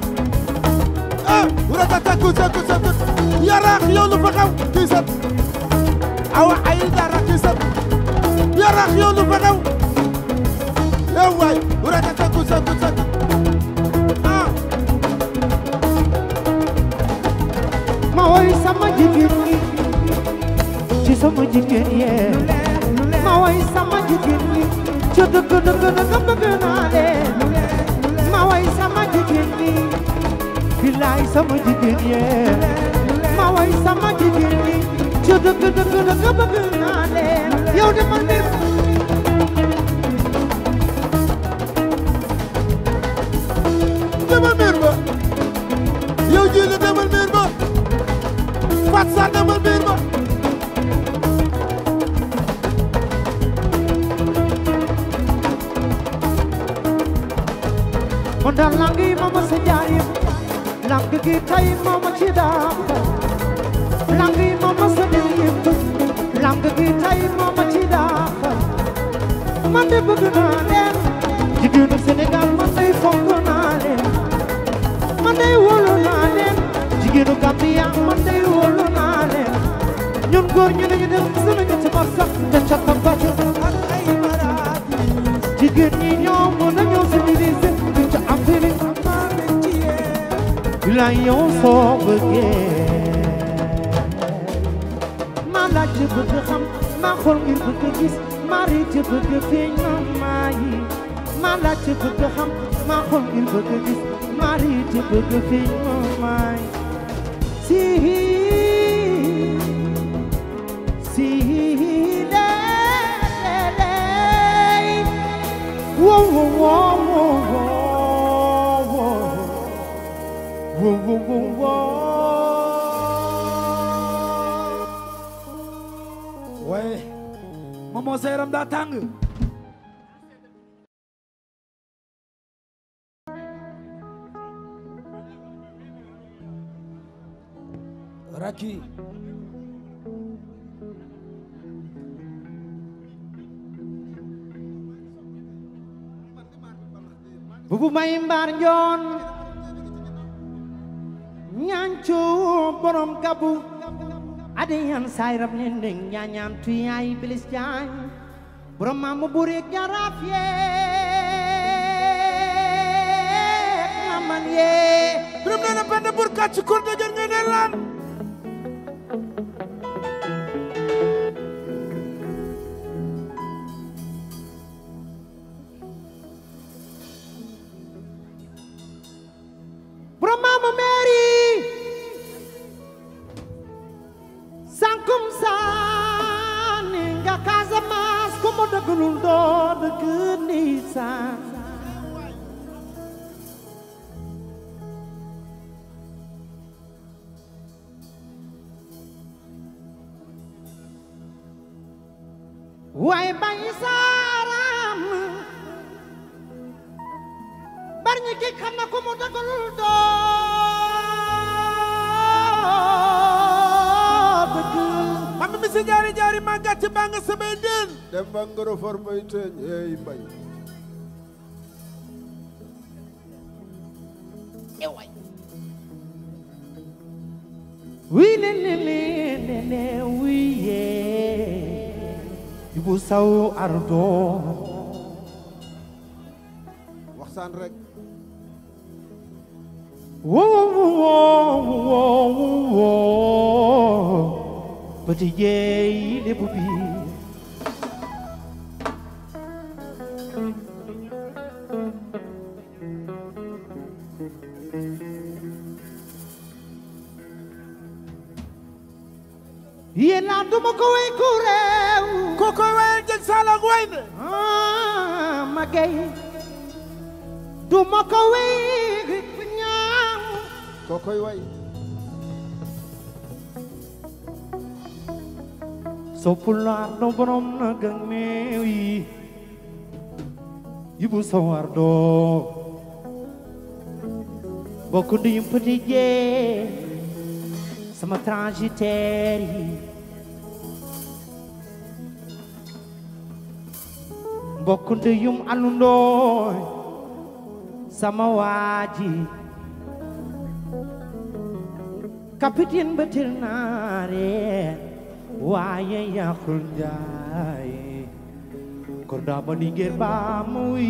wura jakut yaraax yow lu fa xew kii sat awa ay dar kii sat yaraax yow lu fa xew waay wura jakut ma way sama jigéen ñi ci sama jigéen yee ma way sama jigéen ñi ca dëgg bëgg naa leen ma way sama jigéen ñi bilaay sama jigéen yee ma way sama jigéen ñi ca dëgg bëgg naa leen yow de man de demal miir ba yow ji la demal miir ba Fat Sarr demal miir ba man daal lang yi mama sa jaar yëpp lang gi tey mama ci daaxal lang yi mama sa di yëpp lang gi tey mama ci daaxal man de bëgg naa leen jigéenu Sénégal man de fonk naa leen man de wóolu naa leen jigéenu Gambia man de wóolu naa leen ñun góor ñu ne ñu def sunu ñetti marsa te ca kampaacu ak ay maraat jigéen ñi ñoo mën a ñëw civilisé ca am fili bila yow soo bëggee ma laaj bëgg xam ma xool ngir bëgg gis ma riit bëgg feeñ ma yi ma laaj bëgg xam ma xool ngir bëgg gis ma riit bëgg feeñ ma yi si whoa, whoa, whoa, whoa, whoa, whoa, whoa, whoa. Ouais, Momo sa yaram daa tàng. Raki. Bubu may mbaar njoon ñaancu borom kabu adiyan sayrab nendeng ñañam tuyay bilis jaan borom mamu burik jaraaf yeek naman yee Biram nee na benn burkat ci kur dëgër nga ne lan Mama Mary sankum sani nga Casamance ko mo dëggalul doo dëgg ni san waaye bay saaram bar ñi ki xam na ko mo dëggalul doo si jaari jaari ma gàcce baa nga samay ndeen dem ba ngoro for may teeñ ey mbay eway wi le wi ye ibu saw ardo waxtaan rek wo Petit Dieye lébu bi yéen a duma ko way ku réew ko koy wayal jeg saala ak way ne ma gay duma ko way ñaaw ko koy way Sopular no borom na gang meew yi Ibu sawar do bokku di Petit Dieye sama transitaire yi bokku di alundooy sama waaji capitaine batil naare waaye yàqul njaay korda ba ni ngir ba muy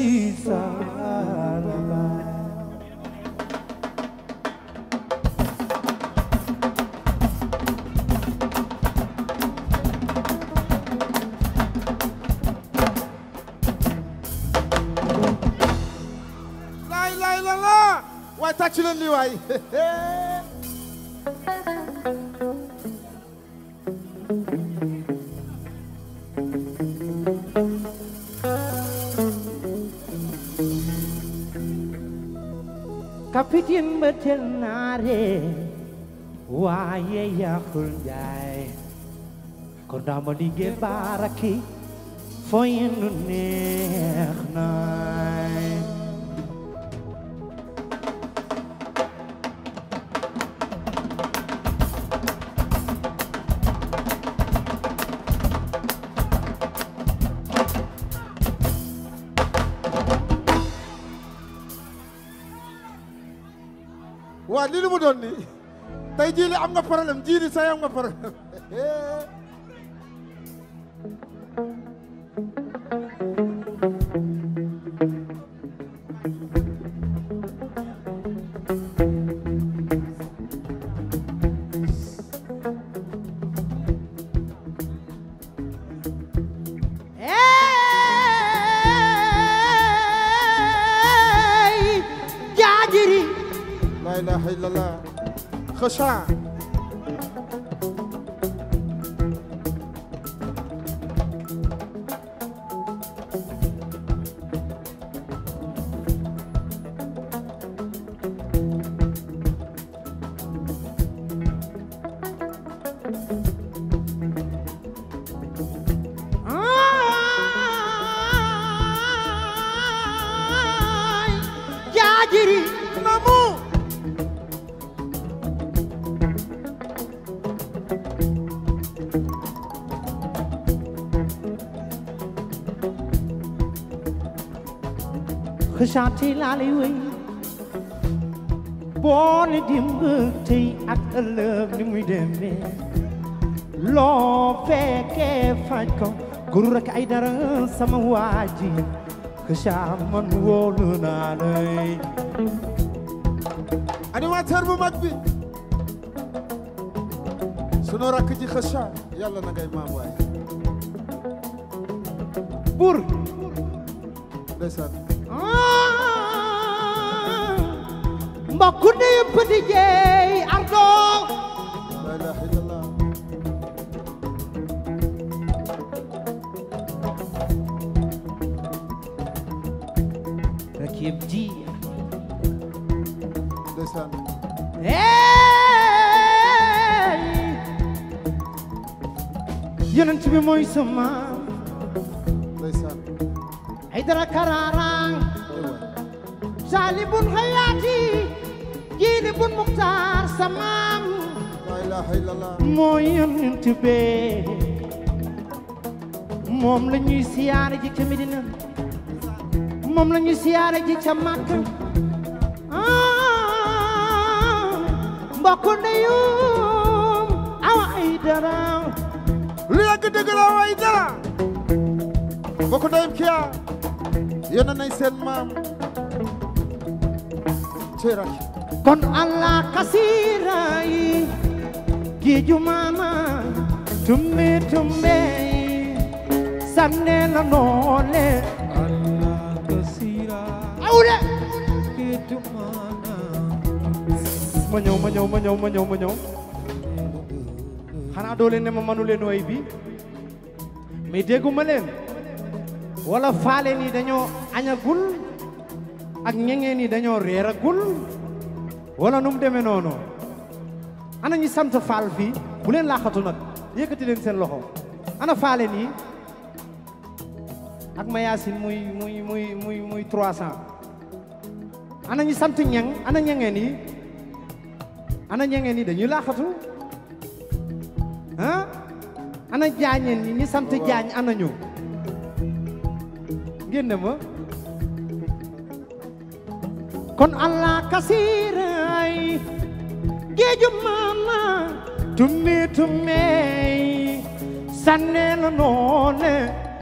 saala laay la la waay tàcc leen li waay capitaine batil naare waaye yàqul njaay korda ba ni ngir baraki fooy nu neex naay waa lii lu mu doon nii tey jii am nga problème jii say am nga problème Kheucha jaajiri namu Kheucha tey laa lay wéy boole dimb tey ak ëllëg ni muy demee loo fekkee faj ko guru rek ay dara sama waaji Kheucha man wóolu naa lay animateur bu mag bi sunu rakk ji Kheucha yàlla na ngay maam waay bur ndeysaan mbokku ne yëpp di jeey ardo la ilaha illallah rakib ji ndeysaan yonent bi mooy sama ndeysaan ay dara kararang salibun hayati jiili bun muxtaar samaam la ilaha illallah mooy yonent bi moom la ñuy siyaare ji ca Medina moom la ñuy siyaare ji ca Makka mbokk ndeyum Awa Aidara lu yàgg dëgg la way dara bokk ndeyam kiya yéen nay seen maam ci rak kon Allah kasiray géeju maama tumbe tumbe sanne la noole Allah kasira awre géeju maama ma ñëw xanaa doo leen ne ma manu leen way bi mais dégguma leen wala faale ni dañoo añagul ak ñengeen ni dañoo reeragul wala nu mu demee noonu ana ñi sant faal fii bu leen laaxatu nag yëkkati leen seen loxo ana faale nii ak ma yaasin muy 300 ana ñi sant ñeng ana ñengeen yi dañuy laaxatu ah ana jaañeen ñi sant jaañ ana ñu ngeen ne ma kon Allah kasiray géeju maama tummi sanne la noone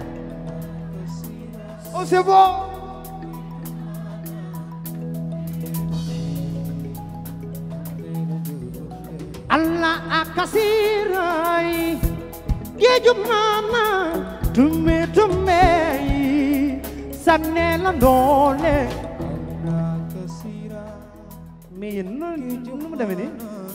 oh c'est bon Allah kasiray géeju maama tummi sanne la noone mais yéen nu mu demee nii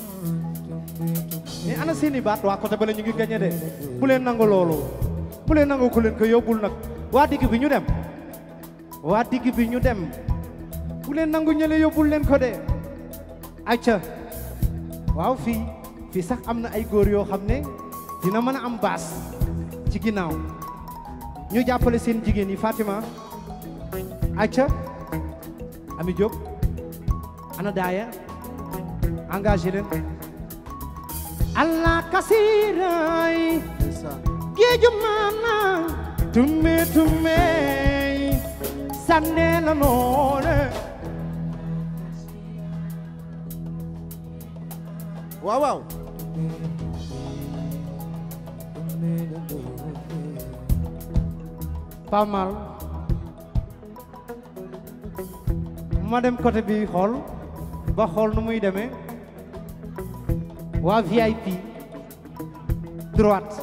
mais ana seeni baat waa côté bale ñu ngi gagné de bu leen nangu loolu bu leen nangu ku leen ko yóbbul nag waa digg bi ñu dem waa digg bi ñu dem bu leen nangu ñële yóbbul leen ko de acca waaw fii sax am na ay góor yoo xam ne dina mën a am baas ci ginnaaw ñu jàppale seen jigéen yi Fatima acca Ami Diop ana daaya engagé leen Allah kasiray géeju maama tumme sanne la noone waaw waaw pas mal ma dem côté bi xool ba xool nu muy demee waa VIP droite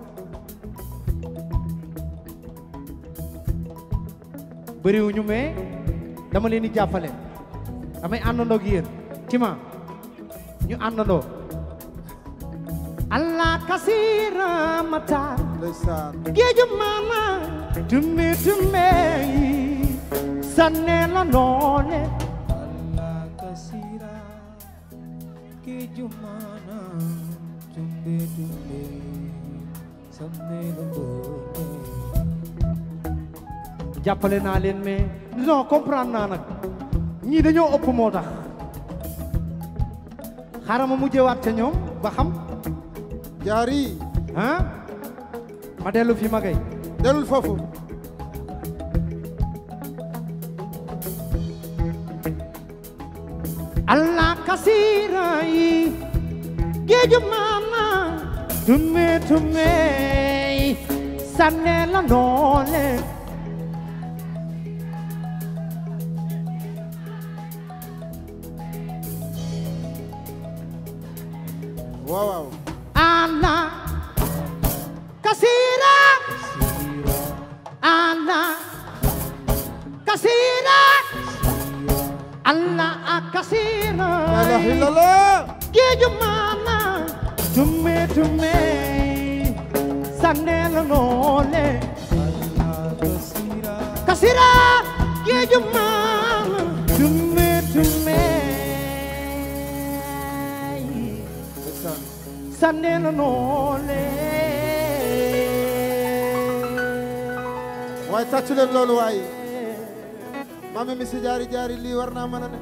bëriwuñu mais dama leen di jàppale damay àndandoo ak yéen Tima ñu àndandoo Allah kasira mata ndeysaan géeju maana tumme tumme sanne la noone Allah kasira géeju maana tumme tumme sanne la noone jàppale naa leen mais non comprendre naa nag ñii dañoo ëpp moo tax xaaral ma mujjewaat ca ñoom ba xam jaari ah ma dellu fi ma gay delul foofu Allah kasira yi géeju maana tumme tumme sanne la noone waaw waaw Allah kasira Allah kasira Allah kasira la ilaha illallah géeju maana tumme tumme sanne la noone Allah kasira kasira géeju maana tumme tumme ndeysaan sanne la noone waaye tàccu leen loolu waaye maami mi si jaari jaari lii war naa mën a ne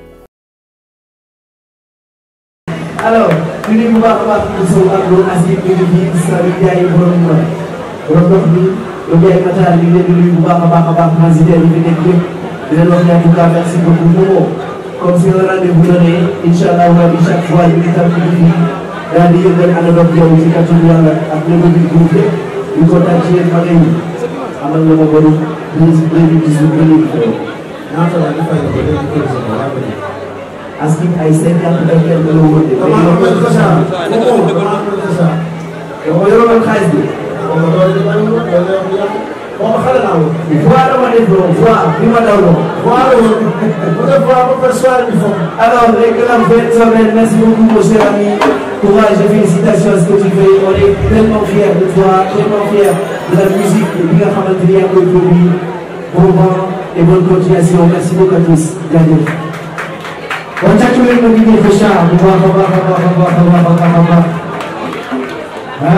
alors ñu ngi bu baax a baax di sow ak lu asib ñu ngi fii Saliou Ndiaye borom ndox bi lu Ndiaye Matar ñu ngi leen di nuyu bu baax a baax transitaire yi fi nekk yëpp di leen wax ne en tout cas merci beaucoup Momo comme si un rendez-vous donné incha allah rabi chaque fois ñu ngi tam ñu ngi fii daal di yëngal ànd ak yow ci kàttanu yàlla ak lépp bi groupe yëpp ñu kontaan ci yéen mag yi amal nga ma boru 2018 ba léegi ñaata la ñu fay la ko léegi askin ay 50 ak kenn la woon de. dama am benn xasa moom dama am benn xasa. yow ma yoroon xaalis bi. waaw loolu dama am moom xale naa woon. voix dama def loolu voix bi ma daw loolu. voix la woon bu dee voix ba pare soirée bi foofu. alors réclame cette semaine merci beaucoup mon cher ami courage et félicitations à ce que tu fais on est tellement fiers de toi tellement fiers de la musique bi nga xamante ni yaa ngi koy produire bon vent et bonne continuation merci beaucoup à tous jaajëf. kon càcc leen ma ngi ko Cha bu baax a baax a baax a baax a baax a baax ah.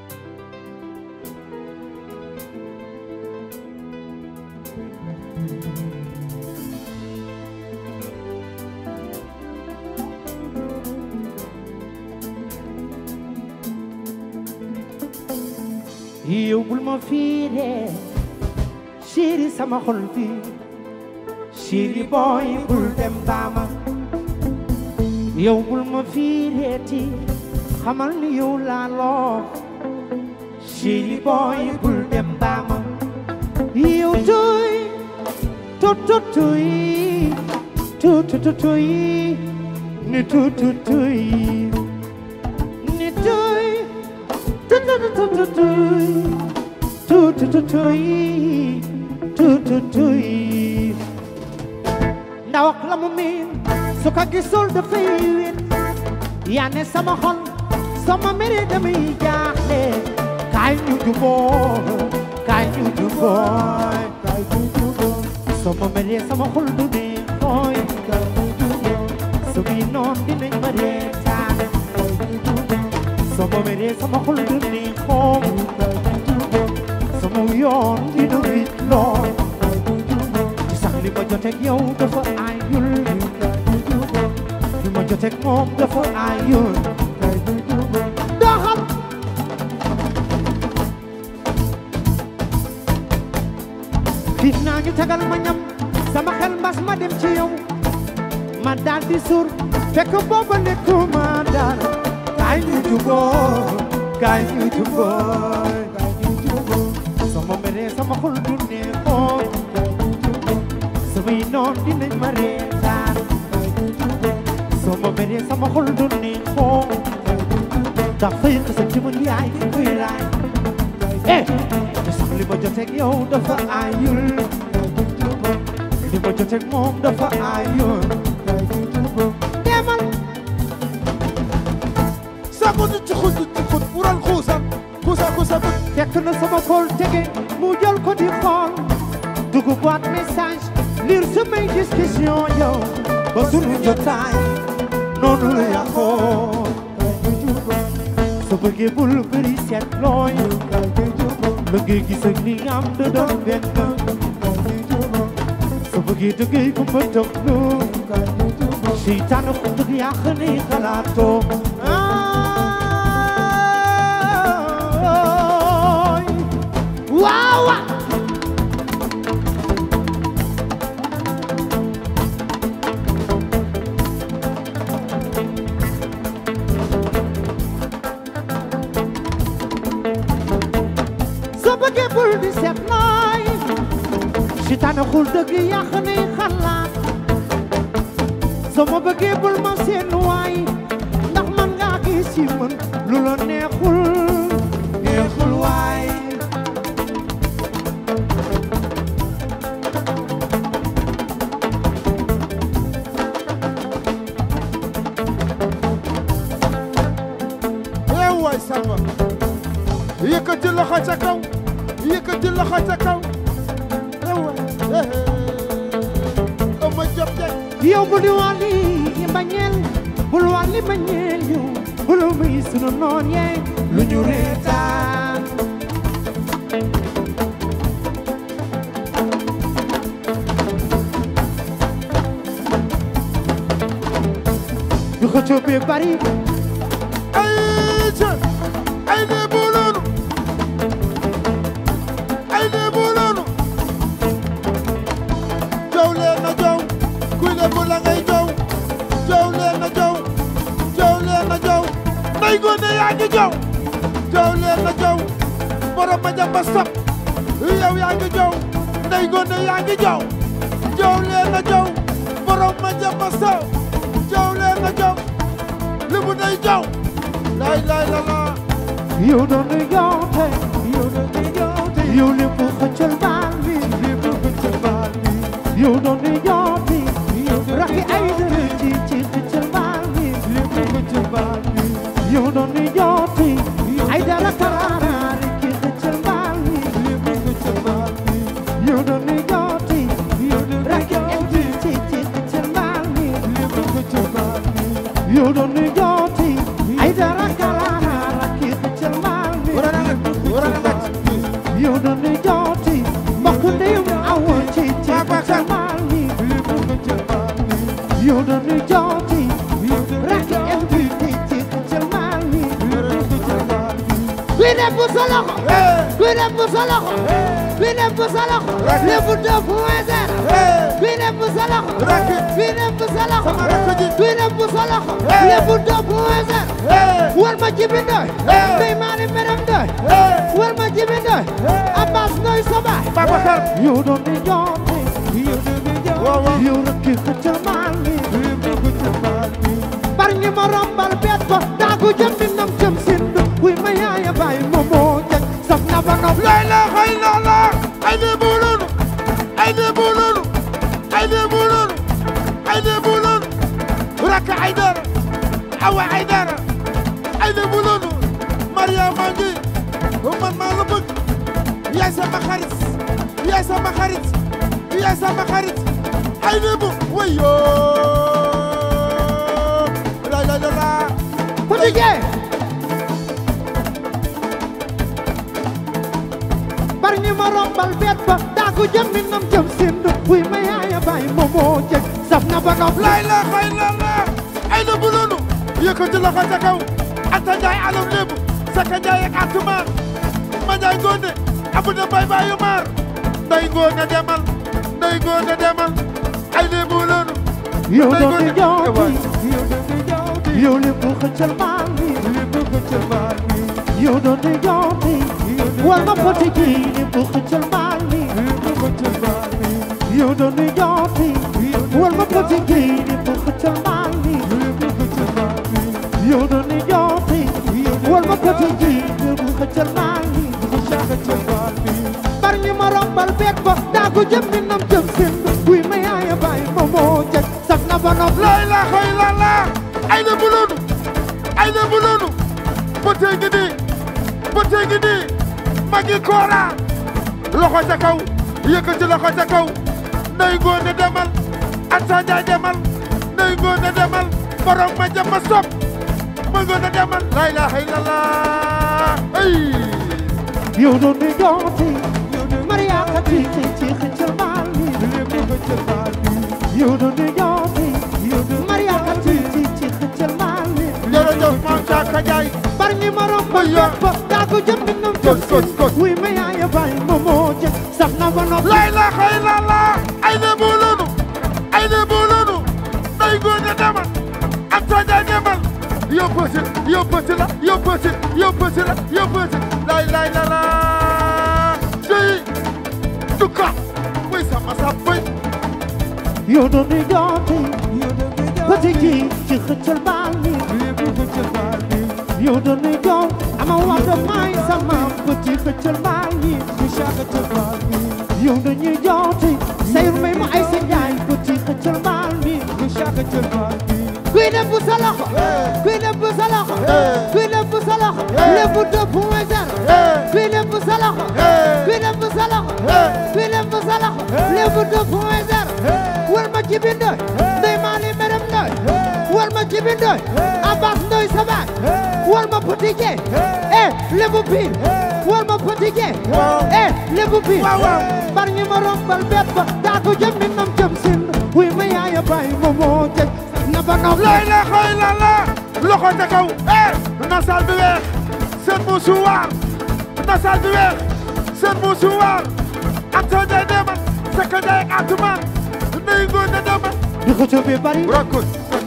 yow bul ma fiiree chéri sama xol bi chéri boy bul dem baama yow bul ma fiireeti xamal ni yow laa loo chéri boy bul dem baama yow tuy tuy tuy ni tuy ni tuy ndaw ak la mu miin su ko gisul dafay wét yaa ne sama xol sama mere damay jaaxle kaay ñu juboo kaay ñu juboo sama mere sama xol du ne xooy suñuy noon dinañ ma reetaan sama mere sama xol du ne xoom sama yoon dina wit lool ci sax li ma joteeg yow dafa ayul li ma joteeg moom dafa ayul doxal xiif naa ñu tagal ma ñam sama xel mbas ma dem ci yow ma daal di suur fekk booba nekkuma dara kaay ñu juboo kaay ñu juboo sama mere sama xol du neexoon samay noon dinañ ma reetaan sama mere sama xol du neexoon dafay xasa ci man yaay kuy raay te sax li ma joteeg yow dafa ayul li ma joteeg moom dafa ayul demal dagu di cuxut wural xuusal xuusa bët fekk na sama xol tege mu jël ko di xool dugg boîte message lire samay discussion yow ba sunu jotaay noonu la yàqoo soo bëggee bul bëri seet looy la ngay gis ak li nga am da doon benn soo bëggee dëggee ko ba toog lu seytaane ko dëgg yàq ni xalaatoo waaw soo bëggee bul di seet nooy seytaane xul dëgg yàq ni xalaat soo ma bëggee bul ma seen waay ndax man ngaa gis ci man lu la neexul waay waay Samba yëkkati loxo ca kaw yëkkati loxo ca kaw ama jot de yow bul di wàlli mbañeel bul wàlli mbañeel yow bul muy sunu noon yee lu ñu reetaan du xëccoo bi bari ay ne bulunu jow leen na jow kuy ne bu la ngay jow leen na jow nday góone yaa ngi jow leen na jow borom ma jamba sap yow yaa ngi jow nday góone yaa ngi jow leen na jow borom ma jamba sap leen na jow li mu day jow lay la yow doon di joote yow lépp xëccal baal bi yow doon di joote rakki ay dara ci xëccal baal bi yow doon di joote ay dara karaara ci xëccal baal bi yow doon di joote rakki ay ci xëccal baal bi yow doon di joote ay dara karaara yow doon di jooti mbokk ndeyum awo ci xëccal baal bi yow doon di jooti rakki em ci xëccal baal bi kuy def bu sa loxo kuy def bu sa loxo kuy def bu sa loxo lépp 2.0 kuy def bu sa loxo kuy def bu sa loxo kuy def bu sa loxo lépp 2.0 war ma jibi ndoy ndey maani meram ndoy war ma jibi ndoy Abbas ndoy soba yow doon di jooti yow rakki xëccal baal bi bar ñi ma rombal beet ko daagu jëm di nam jëm sindu wuy ma yaaya baay moomoo jeg saf na ba nopp lay la xay la la ay ne bulunu rakka ay dara awa ay dara ay ne bulunu Mariama ngi man maa la bëgg yaay sama xarit ay ne bu wayo la ku tijjee bar ñi ma rombal beet ba daagu jëm di nam jëm sindu wuy ma yaaya baay moomoo jeg saf na ba nopp lay la xay la la ay ne bulunu yëkkati loxo ca kaw Anta Njaay alam lébu Saka Njaay ak Atumaar ma Njaay Ngoone abu na bay bayu maar nday Ngoone demal ay ne bulunu yow doon di jooti yow lépp xëccal baal bi yow doon di jooti wal ma poti ji lépp xëccal baal bi yow doon di jooti wal ma poti ji lépp xëccal baal bi yow doon di jooti wal ma poti ji lépp xëccal baal bi bar ñi ma rombal beet ba daagu jëm di nam jëm sin wuy ma yaaya baay moomoo jeg saf na ba nopp lay la xay la la ay ne bulunu bëtee ngi nii bëtee ngi nii magi koora loxo ca kaw yëkkati loxo ca kaw Ndeye Ngoné demal Anta Ndiaye demal Ndeye Ngoné demal borom ma jama sopp ma Ngoné demal la ilaha illallah ay yow doon di jooti Maria Kati ci xëccal baal mi yow doon di jooti Maria Kati ci xëccal baal mi jërëjëf Mame Thiaka Ndiaye bar ñi ma romb yëpp daa ko jëm dinam kos wuy ma yaaya bay momo jë sax na ba nopp la ilaha illallah ay ne boolonu Ndeye Ngoné demal Anta Ndiaye demal yow bëti la la ilaha illallah sey duka muy sama sappay yow doon di jooti bëti ji ci xëccal baal mi yow doon di joot ama wàllu may sama bëti xëccal baal mi yow dañuy jooti sayur may ma ay sa njaay bëti xëccal baal mi kuy dem bu sa loxo kuy dem bu sa loxo kuy dem bu sa loxo lépp dëpp mooy zéro kuy dem bu sa loxo kuy dem bu sa loxo kuy dem bu sa loxo lépp dëpp mooy zéro war ma ci bindoy ndey maa li merem ndoy war ma ci bindoy Abbas ndoy sa baay war ma Petit Dieng lépp piir war ma Petit Dieng lépp piir bar ñi ma rombal bépp daa ko jëm ni nam jëm sin wuy ma yaaya bay momo jëj na ba nopp la ilaha illallah loxo ca kaw na sal bi weex seen musuwaar na sal bi weex seen musuwaar Anta Ndiaye demal Seka Ndiaye ak Atumaan Ndeye Ngoné demal di ko coobe bari rakut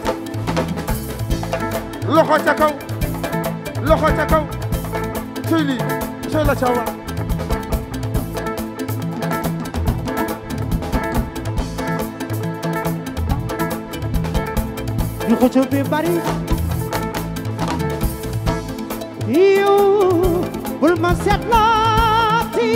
loxo ca kaw cey lii cey la ca war di ko coobe bari yow bul ma seetlaati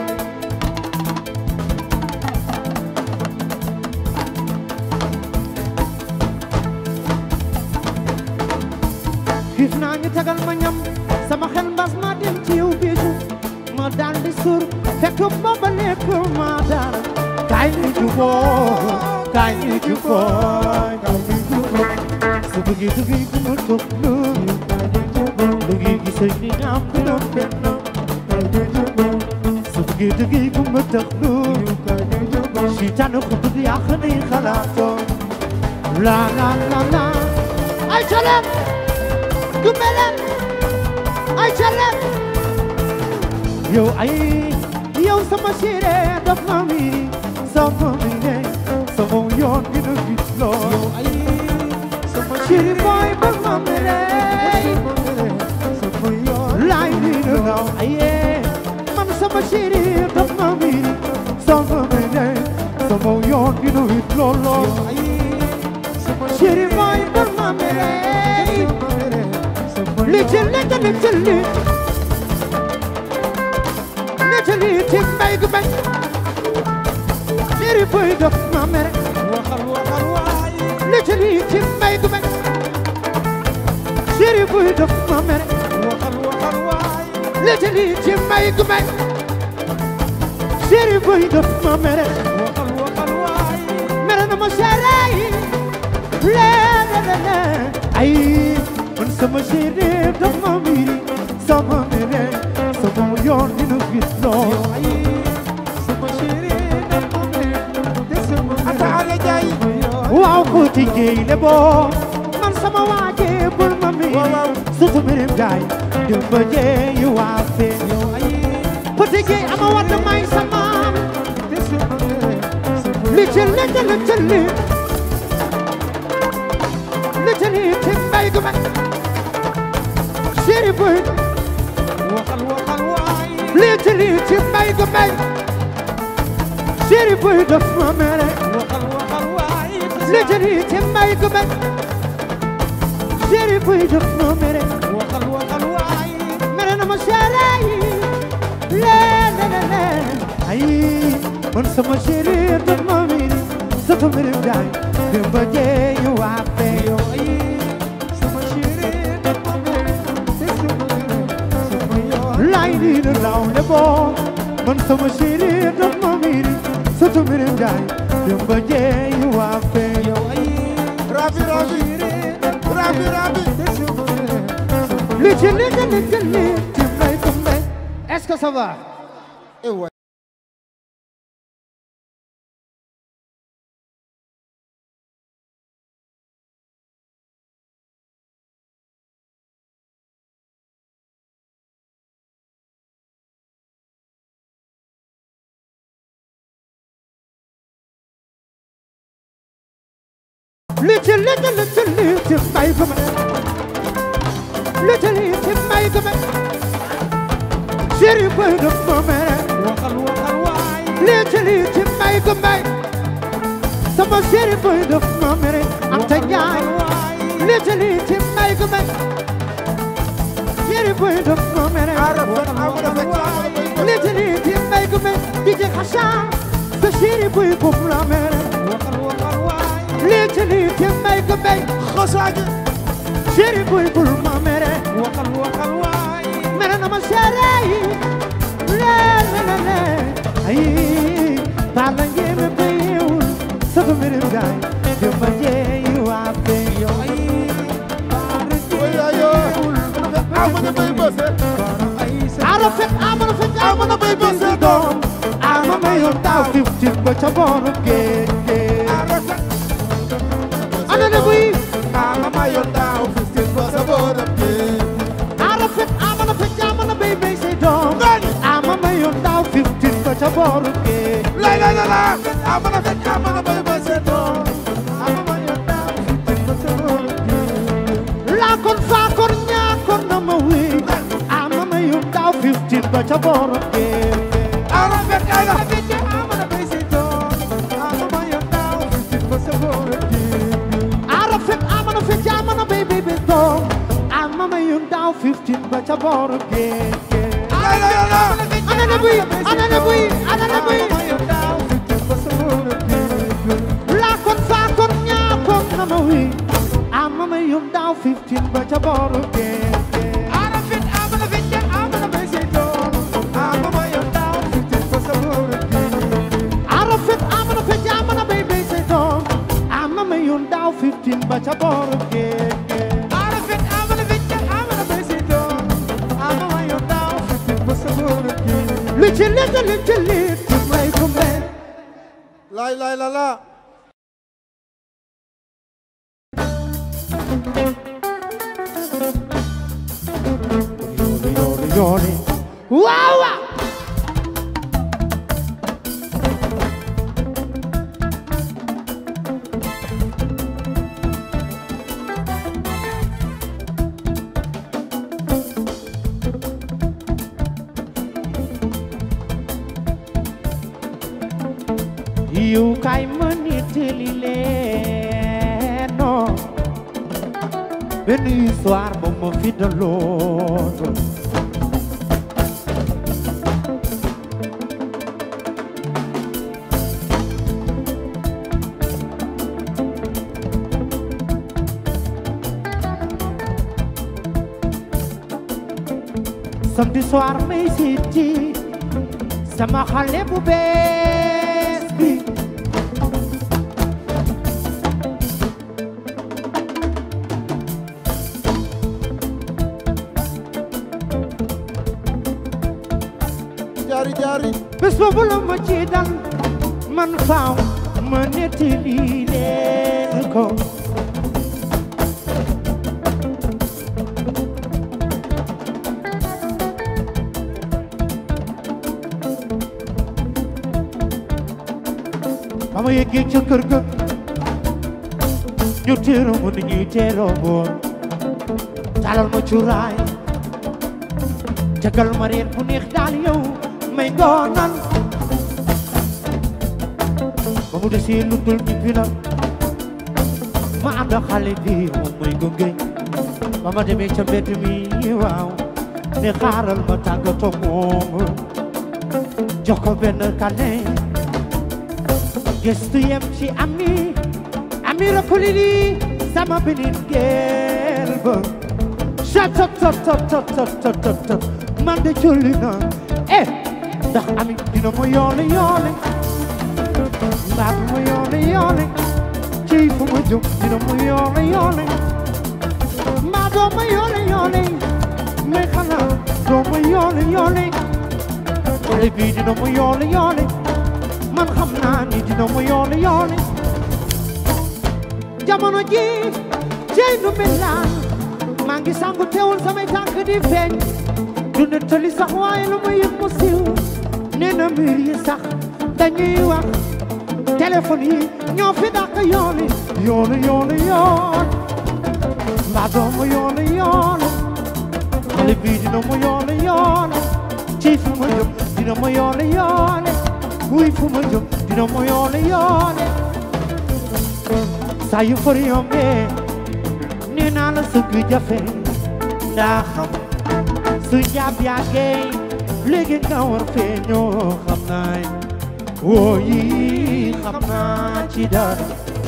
xiif naa ñu tegal ma ñam sama xel mbas ma dem ci yow biisu ma dal di sur fekk booba lekk ma dara kaay ñu juboo su bëggee duggee ku ma toog lu ngi gisee ni ñaam bi doon benn su bëggee duggee ku ma toog si tànn ko bëgg yàq nay xalaatoo la ay caleen Gumbeleen ay caleen yow sama chéri daf ma mi sama mi ne sama yoon dina gis lool sama chéri boy daf ma mi ne sama yoon laay dina naw man sama chéri daf ma mi sama mi ne sama yoon dina gis lool chéri boy daf ma mi ne Literally, take my goodbye. Chéri boy daf ma mere. Literally, take my goodbye. Chéri boy daf ma mere. Literally, take my goodbye. Chéri boy daf ma mere. Mere na ma chéri. La. Ay. Man sama chéri daf ma miri sama mere sama yoon dina gis lool sama chéri daf ma mere sama Anta Ndiaye waaw Petit Dieng le boo man sama waaje bul ma miri sutu mere gaay dem ba jee yu waafe Petit Dieng ama wat may sama li celle tim bay gu bay chéri boy waxal waay li tim bay gu bay chéri boy daf ma mere waxal waay li tim bay gu bay chéri boy daf ma mere waxal waay mere na ma chéri le ay man sama chéri daf ma mere sa fa mere gaay dem ba jee yu waafe sama chéri daf ma mere diina laaw le boo man sama chéri daf ma miiri soto miri njaay dem ba jeey waa fee yow ay rabi rabi rabi rabi li ci li ci may ko may est-ce que ça va eh ouais little may ko may little may ko may chéri boy daf ma mere waxal waay little may ko may sama chéri boy daf ma mere Anta Njaay little may ko may chéri boy daf ma mere little may ko may DJ Khasha sa chéri boy daf ma mere little may ko may Khasha chéri boy bul ma mere waxal waay mere na ma chéri le ay bala ngeme bayul sa ko mere gaay de ma jeey waa fe yo ay ayo amana bay bose amana bay bose doom ama mayo taw 15 ba ca boru géej ana na buy ama mayo taw 15 ba ca boru géej amana bay bay say doom ama mayo taw 15 ba ca boru géej la amana bay bose doom ama mayo taw 15 ba ca boru géej la kon fa kon ñaa kon na ma wi ama mayo taw 15 ba ca boru géej amana bay say doom ama mayo taw 15 ba ca boru géej amana bay bay doom ama mayo taw 15 ba ca boru géej ana na buy la kon fa kon ñaa kon na ma wi ama mayo taw 15 ba ca boru géej Down 15 ba ca boru géej li ci may ko may la yooni waaw yow kay ma nettali leen non benn histoire ba ma fi daloon samedi soir may seeti sama xale bu bees bi jaari bés boobu la ma ci dal man faaw ma nettali leen ko ba ma yeggee ca kër ga ñu teeroo ma ni ñuy teeroo boon talal ma cuuraay jagal ma reer bu neex daal yow may ngoonal ba mu desee lu dul ñibbi la ma ànd ak xale bi moom mooy gunge ba ma demee ca mbedd mi waaw ne xaaral ma tàggatoo moom jox ko benn kanet gestu yem ci ami rakuli di sama beneen gel ba Shat man de jolli naa ndax ami dina ma yoole yoole mbaa du ma yoole yoole ci fu ma jëm dina ma yoole yoole mbaa doo ma yoole yoole mais xanaa doo ma yoole yoole xale bi dina ma yoole yoole man xam naa ni dina ma yoole yoole jamono ji jey nu mel naa maa ngi sangu teewul samay tànk di feeñ du nettali sax waaye lu ma yëg mu siiw nee na mbir yi sax dañuy wax téléphone yi ñoo fi dàq yooni yooni yooni yoon mbaa doomu yooni yooni xale bii dina ma yooni yooni ci fu ma jëm dina ma yooni yooni wuy fu ma jëm dina ma yooni yooni saa yu fari yombee nee naa la sëgg jafe ndaa xam su njaab yàggee léegi nga war feeñoo xam naa woo yi xam naa ci dara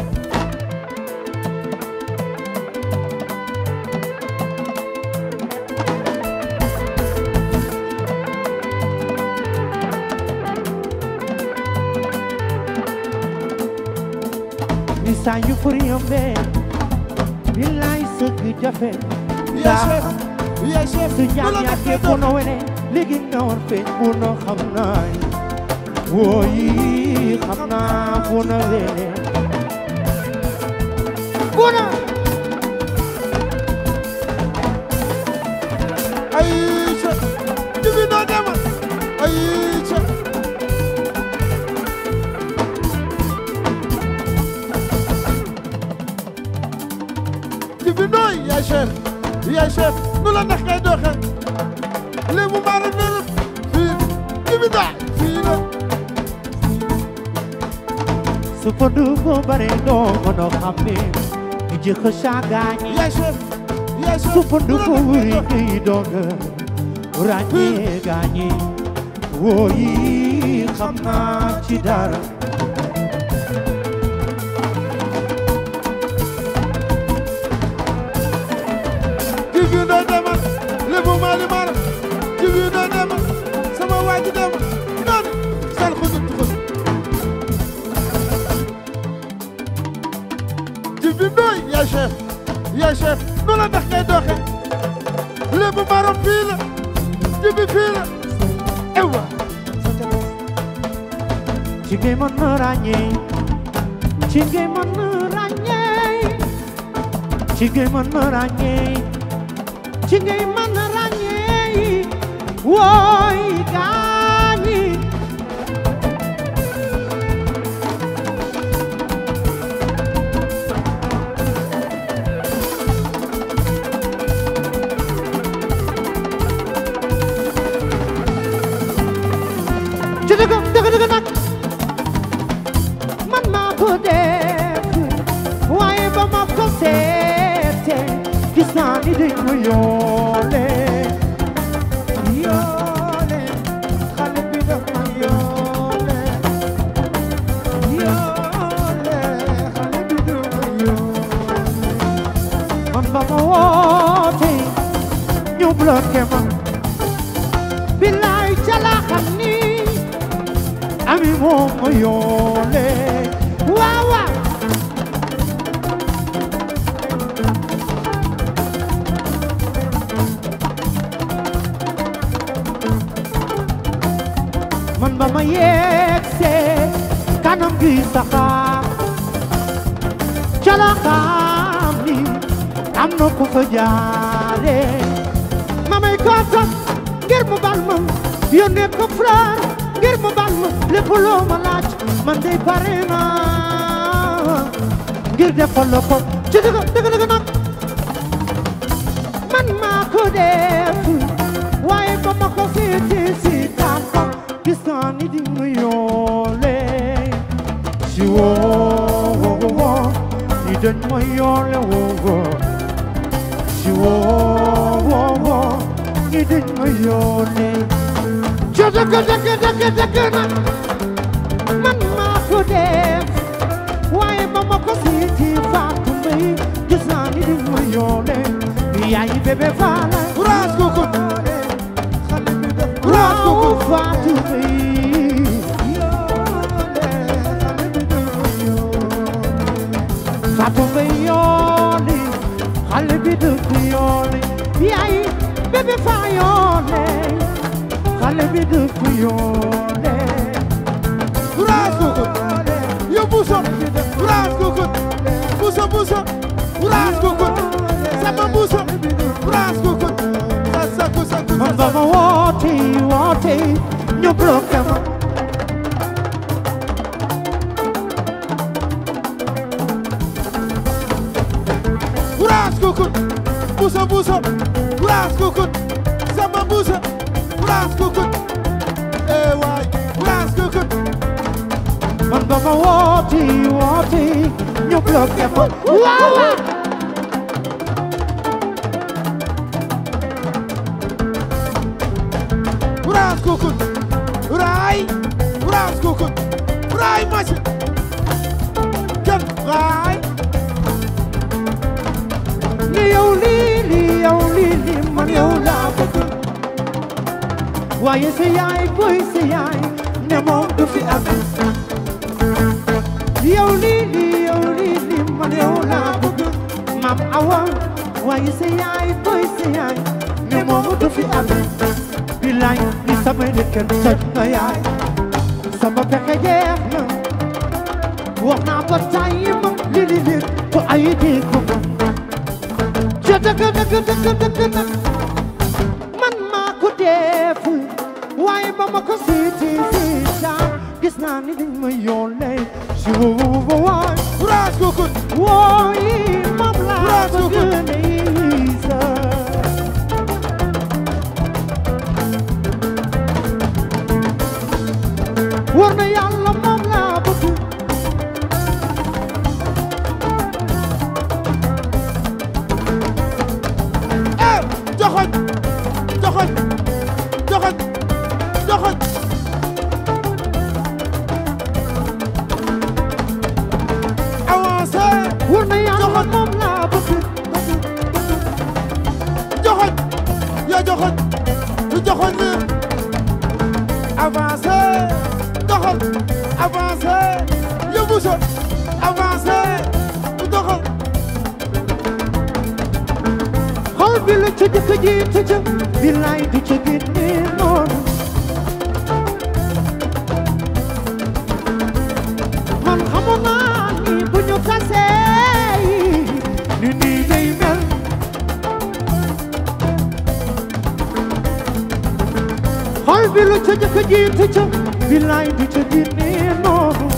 ni saa yu fari yombee billaay sëgg jafe ndaa su njaab yàggee bu no wene léegi nga war feeñ bu no xam naa woo yi xam naa bu no wene bu no Aïcha jibi noo dema Aïcha jibi nooy yaa chef nu la neex ngay doxe léegi maara nelu fii jibi daa fii la su fa du ko bare doo mën a xam ne ñu jëkk saagaañi yaa chef su fa du ko wuri ngay doog ràññee gaañi woo yi xam naa ci dara jibi noo dema léegi maali maara jibi noo dema sama waa ji dema noonu sal xusut jibi nooy yaa chef nu la neex ngay doxe léegi maaram fii la jibi fii la ewa ci ngay mën a ràññee ci ngay mën a ràññee ci ngay mën a ràññee ci ngay mën a ràññee wooy gaañi ci dëgg nag man maa ko def waaye ba ma ko seete gis naa ni dañ ma yoole xale bi daf ma yoole xale bi daf ma yoole man ba ma woote ñu bloqué ma billaay ca laa xam ni ami moom ma yoole waaw man ba ma yegsee kanam gi saxaar ca la xam ni am na ku fa jaare ma may kontaan ngir mu bal ma yónnee ko fleur ngir mu bal ma lépp loo ma laaj man dey pare naa ngir defal la ko ci dëgg nag man maa ko def waaye ba ma ko seeti si tànka gis naa ni di ma yoole si woo ni dañ ma yoole woo si woo ni dañ ma yoole ci dëgg nag man maa ko def waaye ba ma ko seeti faatu may gis naa ni di ma yoole yaay bébé faala Ras Kukut xale bi def Ras waaw Kukut faatu bay faatu bay yoone xale bi dëkk yoone yaay bébé faa yoone xale bi dëkk yoone Ras Kukut yo buso Ras Kukut buso buso Ras Kukut sama buso Ras Kukut sa man ba ma woote woote ñu bloqué ma Ras Kukut buso buso Ras Kukut sama buso Ras Kukut waay Ras Kukut man ba ma woote woote ñu bloqué ma waaw Ras Kukut Rai Ras Kukut Rai machi Ken Rai li yow lii man yow laa bëgg waaye sa yaay boy sa yaay ne moom du fi am yow lii man yow laa bëgg maam awa waaye sa yaay boy sa yaay ne moom du fi am bilaay ni sama dëkkan toj na yaay sama pexe jeex na wax naa ba tàyyi ma li ko ay dégg ma ca dëgg nag man maa ko def waaye ba ma ko siiti gis naa ni dañ ma yónnee si woo waay Ras Kukut wooyi moom laa bëgg ne sa war na yàlla moom laa bëgg joxoñ joxoñ joxoñ joxoñ avancé war na yàlla moom laa bëgg joxoñ ya joxoñ du joxoñ ni avancé doxal avancé yóbbu sa avancé doxal xol bi la ca jëkk ji tëjë bilaay du ca génne noonu man xamoon naa ni bu ñu tasee ni nii lay mel xol bi la ca jëkk ji tëjë bilaay du ca génne noonu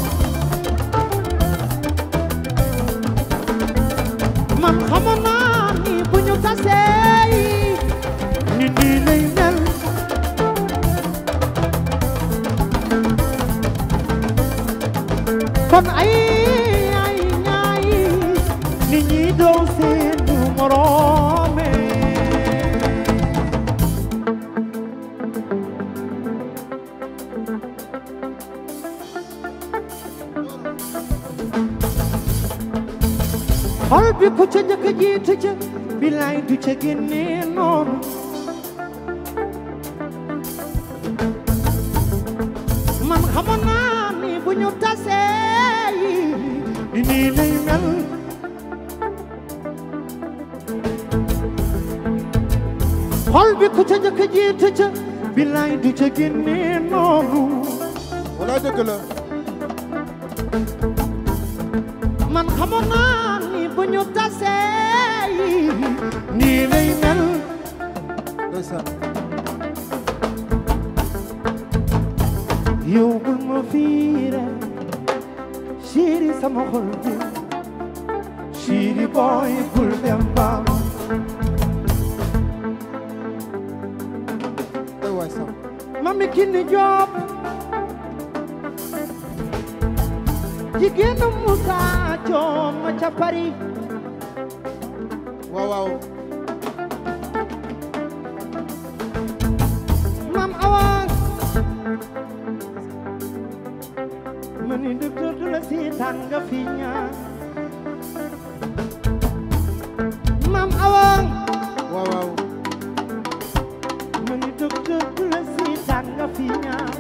man xamoon naa ni bu ñu tasee ni nii lay mel kon ay ñaay nit ñi doo seen du moroome xol bi ku ca njëkk jiitu ca bilaay du ca génne noonu man xamoon naa ni bu ñu tasee ni nii lay mel xol bi ku ca njëkk jiitu ca bilaay du ca génne noonu wala dëgg la man xamoon naa ni bu ñu tasee nii lay mel ndeysaan yow bul ma fiire chéri sama xol bi chéri boy bul dem baam ay waay sam mami Kine Diop jigéenu Moussa Diop ma ca Paris waaw waaw mam awaan ma ni docteur du la seetaan nga fi ñaan mam awaan fi ñaan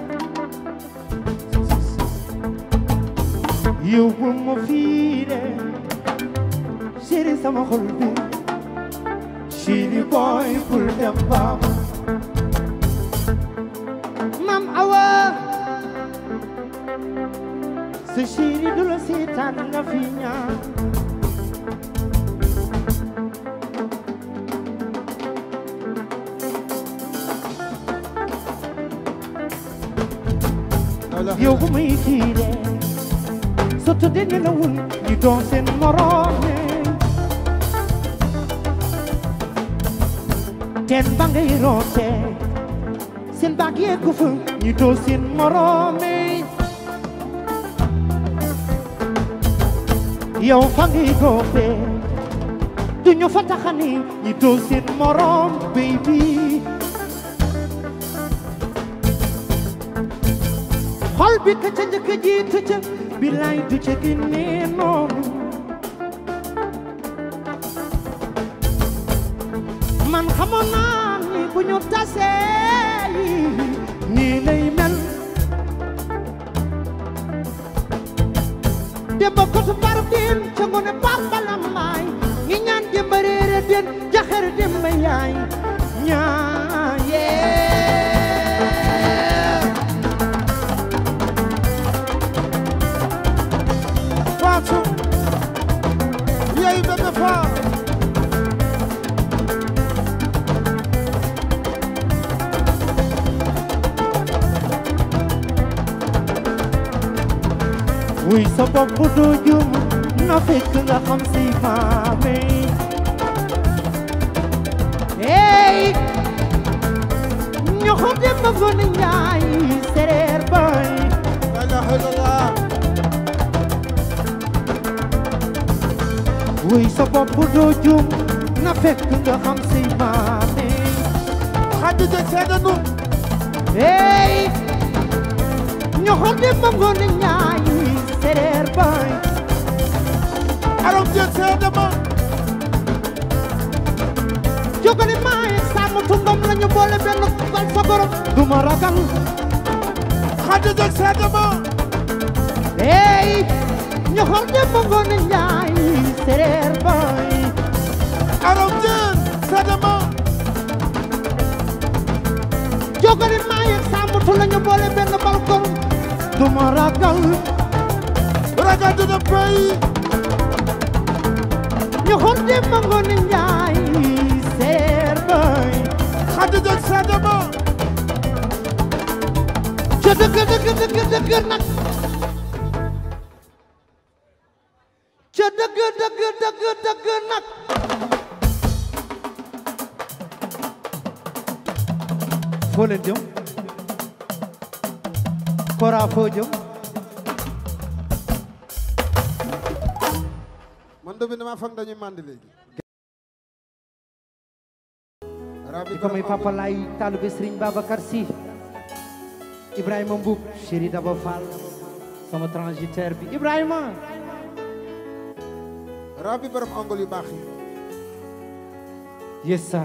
yow bu ma fii de chéri sama xol bi chéri boy bul dem baam Mam Awa sa chéri du la seetaan nga fi ñaan yow bu may fii de soto de nelawul ñu doon seen moroom teen ba ngay roote seen baag yeggu fa ñu doon seen moroom yow fa ngay goofe du ñu fa taxani ñu doon seen moroom baby xol bi ka ca njëkk jiitu ca bilaay du ca génnee noonu man xamoon naa ni bu ñu tasee nii lay mel demba kotu bar din ca ngone bambalam maay ñi ñaan demba réere den jaxer demba yaay ñaayee Yey bébé fa wuy sa bopp doo jum na fekk nga xam si maame hey ñu xam dem ba gone njaay sereer bay la ilaha illallah wuy sa bopp doo jum na fekk nga xam si maame Khadija seedanu hey ñu xam dem ba gone njaay sereer bay aram je seedama jógale maay sàmm tungam lañu boole benn bal sa borom duma ragal Khadija seedama hey ñu xool dem ba ngoone njaay sereer bay aram je seedama jógale maay sàmm tu lañu boole benn bal ko duma ragal ragal dina pay ñu xool dem ba ngoone njaay sereer bay Khadija seedama ca dëgg nag ca dëgg nag foo leen jëm Kora foo jëm man do bi dama fag dañuy mandi léegi di ko may papa lay taalibe Serigne Babacar Sy Ibrahima Mboub chéri Daba Fall sama transitaire bi Ibrahima rabbi borom ongol yu baax yi yes sir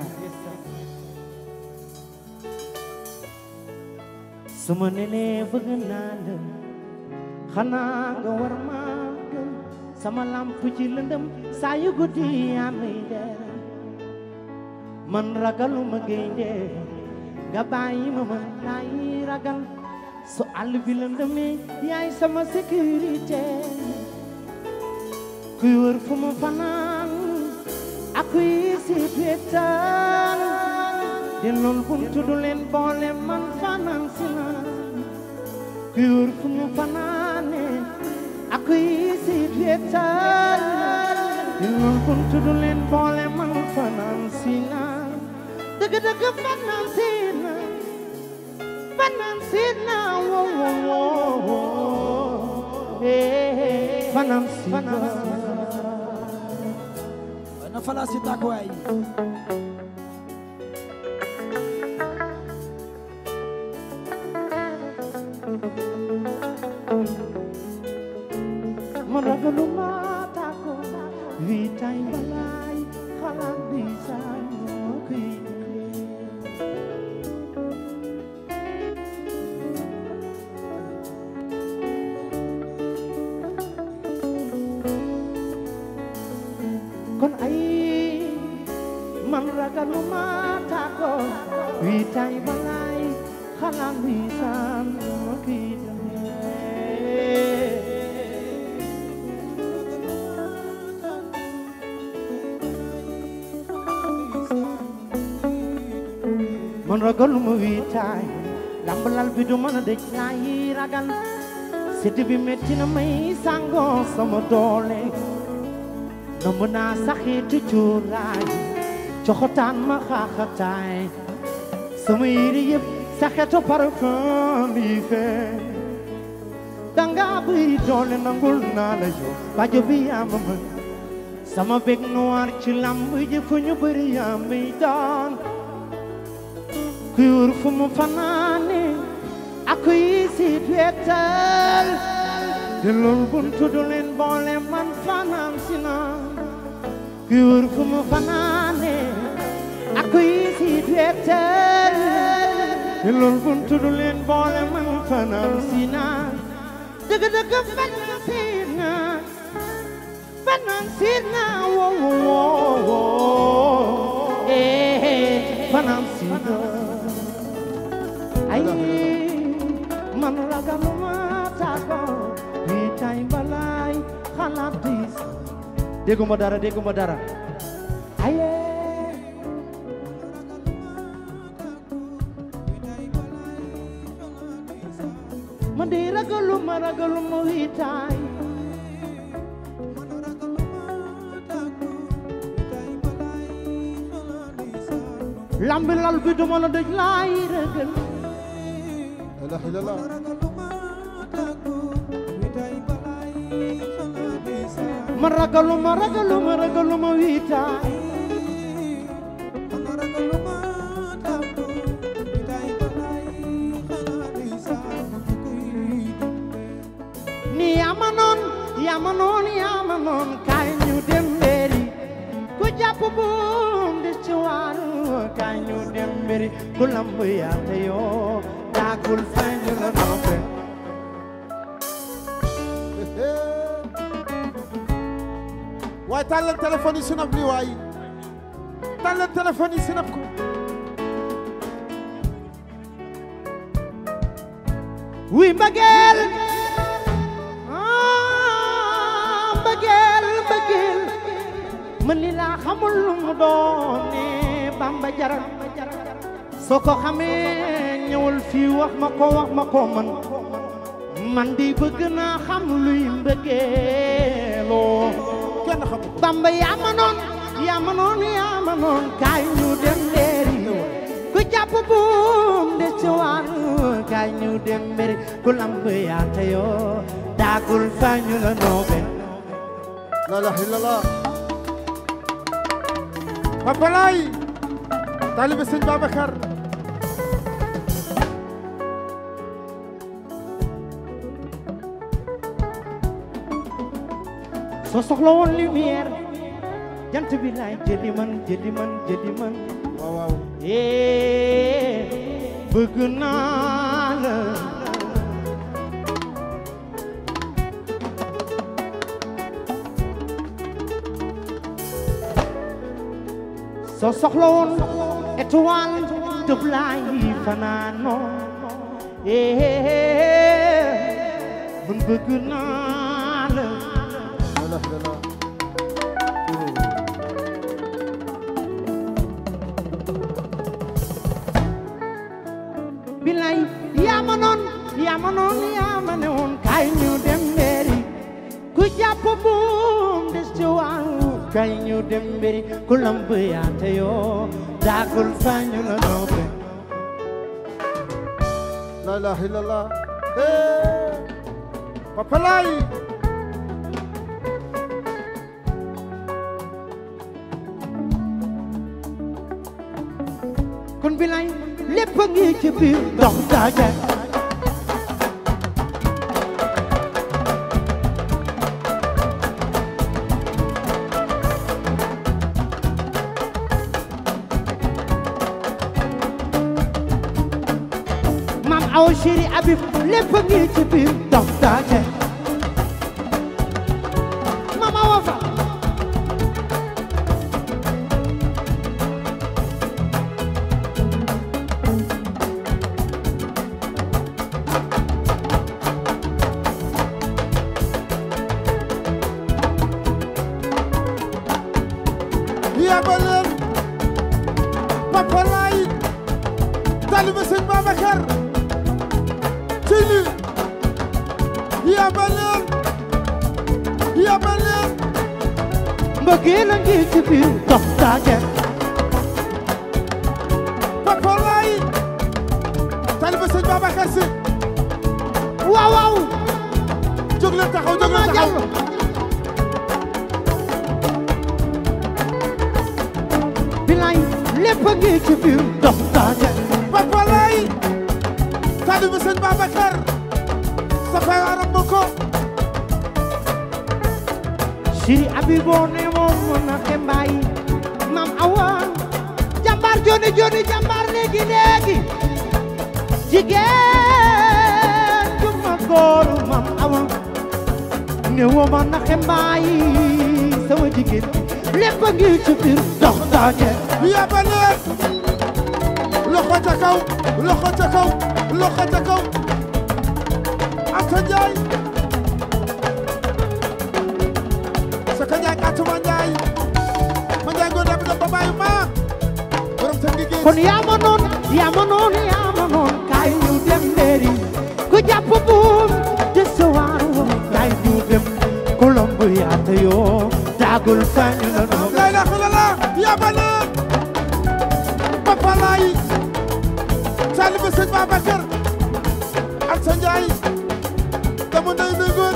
sama nene bëgg naa la xanaa nga war maa gëm sama lamp ci lëndëm saa yu guddi yaa may leer man ragaluma gaynde nga bàyyi ma man laay ragal su àll bi lëndëmee yaay sama sécurité kuy wër fu mu fanaan ak kuy siit wetaan te lool buntu du leen boole man fanaan si na kuy wër fu mu fanaane ak kuy siit wetaan te lool buntu du leen boole man fanaan si na dëgg fanaan si na fanaan si na wo wo wo fanaan si na na fala si takwaay man ragaluma tako wi tay balay xalaat di sa ma tako wi tay balay xalam wi sam ma ki man ragal ma wi tay lambalal bi du mën a dëj lay ragal sedd bi metti na may sango sama doole namb naa saxiitu cuuraay coxotaan ma xaaxataay sama yére yëpp saxeetu parfum bi fee danga bëri doole nangul naa la yow bajo bi yaa ma mën sama bég noir ci lamb ji fu ñu bëri yaa may daan kuy wër fu mu fanaane ak kuy siit wetal te loolu buntu du leen boole man fanaan si naa kuy wër fu mu fanaane ak kuy siit wetal te loolu buntu du leen boole man fanaan si naa dëgg-dëgg fanaan si naa woo woo woo fanaan si naa ay man ragaluma tako wi tay balay xalaat diis dégguma dara ay man de ragaluma wi tay lambi lal bi duma la dëj lay ragal la ilaha man ragaluma wiitaay ni yaama noon kaay ñu dem mberi ku jàpp buum di ci waaru kaay ñu dem mberi ku lamb yaate yoo daakul fañ la noppe waaye taal leen téléphone yi sinap ni waay taal leen téléphone yi sinap ko wi mbëggeel man li laa xamul lu mu doone Bamba jaral soo ko xamee ñëwal fii wax ma ko man di bëgg naa xam luy mbëggeeloo kenn xamu ko Bamba yaa ma noon kaay ñu dem leeri ku jàpp buum de ci waar kaay ñu dem mbiri ku lamb yaa teyoo daagul fa ñu la noobe la ilaha illallah Papa Laay taalibe Sëñ Babacar soo soxla woon lumière jant bi laay jëli man waaw bëgg naa la soo soxla woon étoile tëb laay fanaanoo man bëgg naa la bilay yaa ma ne woon kaay ñu dem mberi ku jàpp buum des ci waaw kaay ñu dem mberi ku lamb yaate yoo daagul fa ñu la noobe la ilaha illallah Papa Laay kon bilay lépp a ngi ci biir dox daaje maam aw chéri Abib lépp a ngi ci biir dox daaje maam awa fa sëñ Babacar ci li yabaleen mbëggeel a ngi ci biir dox daaje Papa Lay taalibe sëñ Babacar Si waaw waaw jóg leen taxaw jóg leen taxaw bilaay lépp a ngi ci biir dox daaje Papa Lay taalibe sëñ Babacar sa fay aram ma ko Siri Abibo ne moom mën na xembaay Mam Awa jàmbaar joni joni jàmbaar léegi léegi jigéen ju ma góoru Mam Awa ne woo mën na xembaay sama jigéen lépp a ngi ci biir dox daaje yabaleen loxo ca kaw loxo ca kaw loxo ca kaw Anta Njaay Saka Njaay Atuma Njaay ma Njaay ngoo dem ba bàyyi ma borom sa ngi kon yaa ma noon kaay ñu dem leeri ku jàpp buum de sawar wa kaay ñu dem kolombo yaata yoo daagul fañ la noo la ilaha illallah yabaleen Papa Lay taalibe sëñ Babacar Anta Njaay dama ndey ndey góor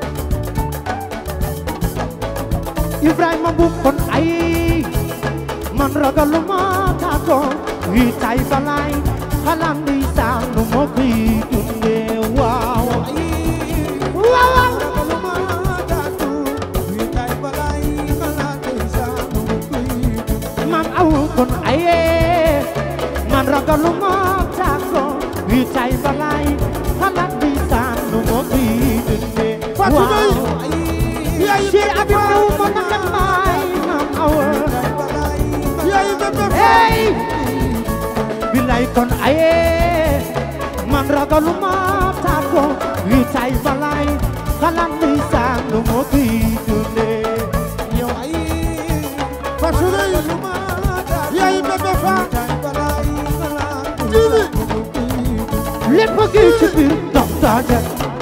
Ibrahima bu kon ay man ragaluma taato wi tay balay xalam di saanu mo koy dunde waaw waaw man aw kon ay man ragaluma taato wi tay balay xalam di saanu mo koy dunde waaw Sir Abibu mo nakamay man aw yaay bébé hey bilay kon aye man ragaluma tako wi tay balay xalam ni sangu mo fi dunde yow ay Fatou yaay bébé fa jili lépp gi ci biir dox daaje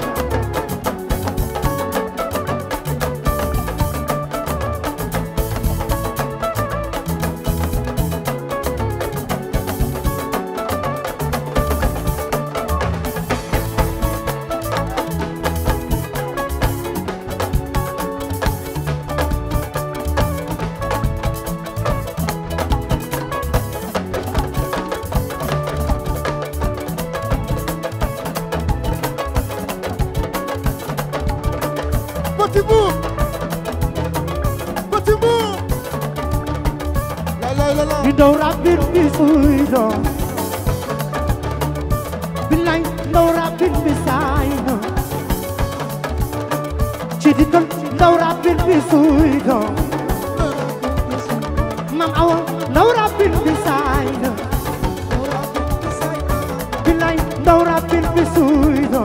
di daw rabin bi suydo bilay daw rabin bi sayno ci di kon daw rabin bi suydo Mam Awa daw rabin bi sayno bilay daw rabin bi suydo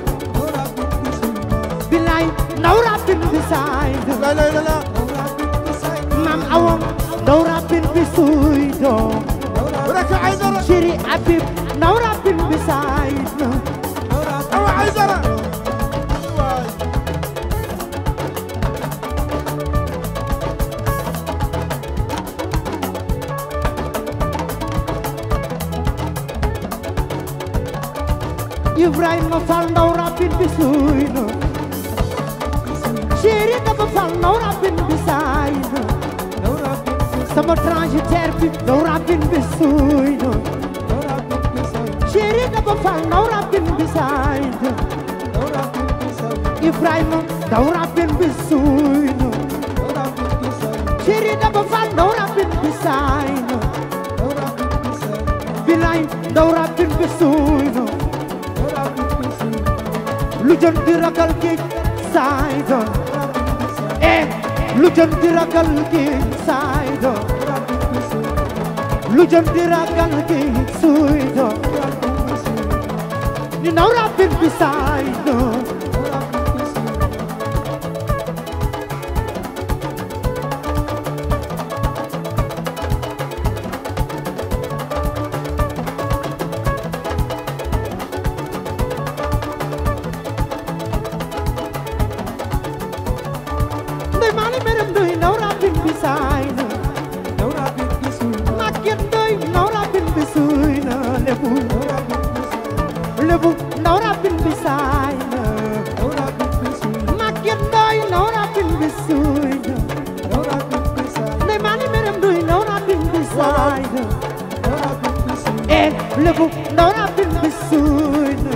bilay daw rabin bi sayno la Mam Awa daw rabin bi suydo rek ay dara Siri Abib daw rabin bi sayno awa ay dara Ibrahima Fall daw rabin bi suyno Siri dafa Fall daw rabin bi sayno sama transitaire bi daw rabin bi suyno Siri dafa Fall daw rabin bi sayno Ibrahima daw rabin bi suyno Siri dafa Fall daw rabin bi sayno Bilay daw rabin bi suyno lu jëm di ragal géej sayno lu jëm di ragal géej sayno lu jëm di ragal géej suyno ni naw rabin bi sayno lebu ndaw rabin bi saay na Maguette Ndoye ndaw rabin bi suuy na Ndeye Mali Merem Ndoye ndaw rabin bi saay na lebu ndaw rabin bi suuy na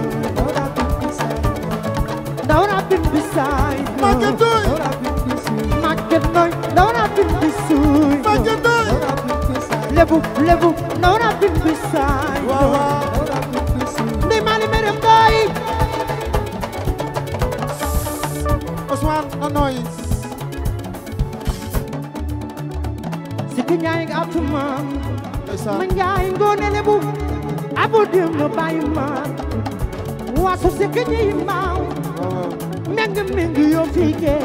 ndaw rabin bi saay na Maguette Ndoye ndaw rabin bi suuy na lebu ndaw rabin bi saay na Ndeye Mali Merem Ndoye Ousmane Anoy Siki Njaay nga atuma ma Njaay ngoone lebu abo dem no bayi ma waso Siki Njaay maaw meng yo fike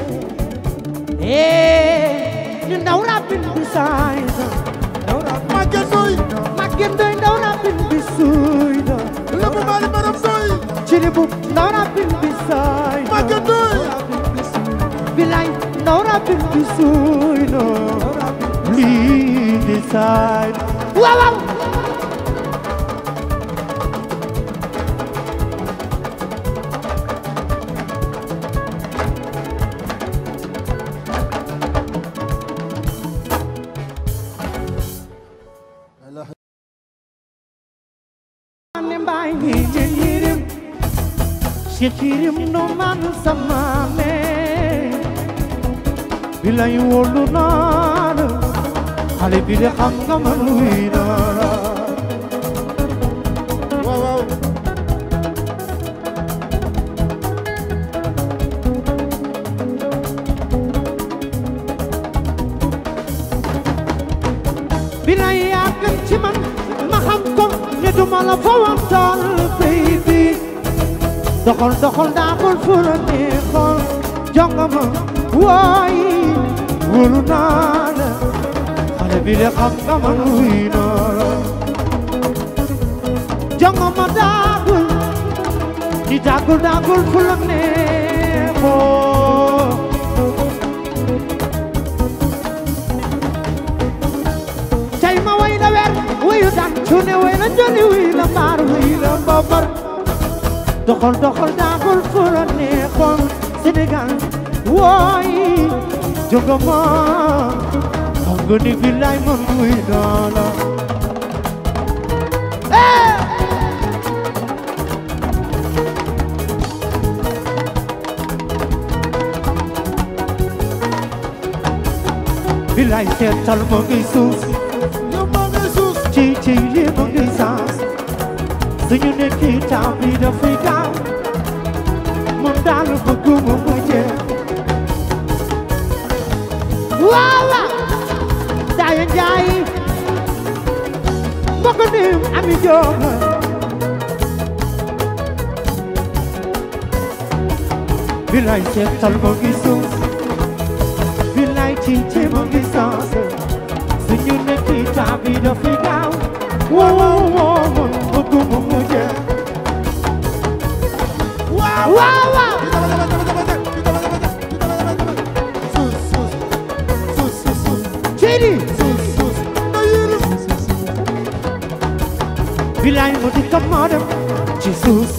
ni ndaw rabin bi saay na Maguette Ndoye ndaw rabin bi suuy na lebu Mali Merem Ndoye ci lebu ndaw rabin bi saay na Maguette Ndoye bilay ndaw rabin bi suuy na lii di saay na waaw ne mbaay ni yirim Cheikh Yirim no man sama me bilay wolu naa la xale bi de xam nga man luy naa la waaw bilay yàgg ci man ma xam ko ne duma la fawantal baby doxal daakul fu la neexoon jonga ma waay wóolu naa la xale bi de xam nga man luy naa la jonga ma daakul di daakul fu la neexoon tay ma way la weer wayu daan cuune way la joli way la mbaar way la mbabar doxal daakul fu la neexoon Sénégal wooy jogama xam nga ni billaay man muy naa la billaay seetal ma ngi suus yow maa ngi suus ci li ma ngi saas suñu nekki temps bi dafay gaaw moom daal bëgguma mu jeex waaw Daaya Njaay mbokk nim ami joom billaay seetal ma ngi suus billaay ci ma ngi saas suñu nekki temps bi dafay gaaw wow bëgguma mu jeex waaw Cedi bilaay mo di kamadam ci suuf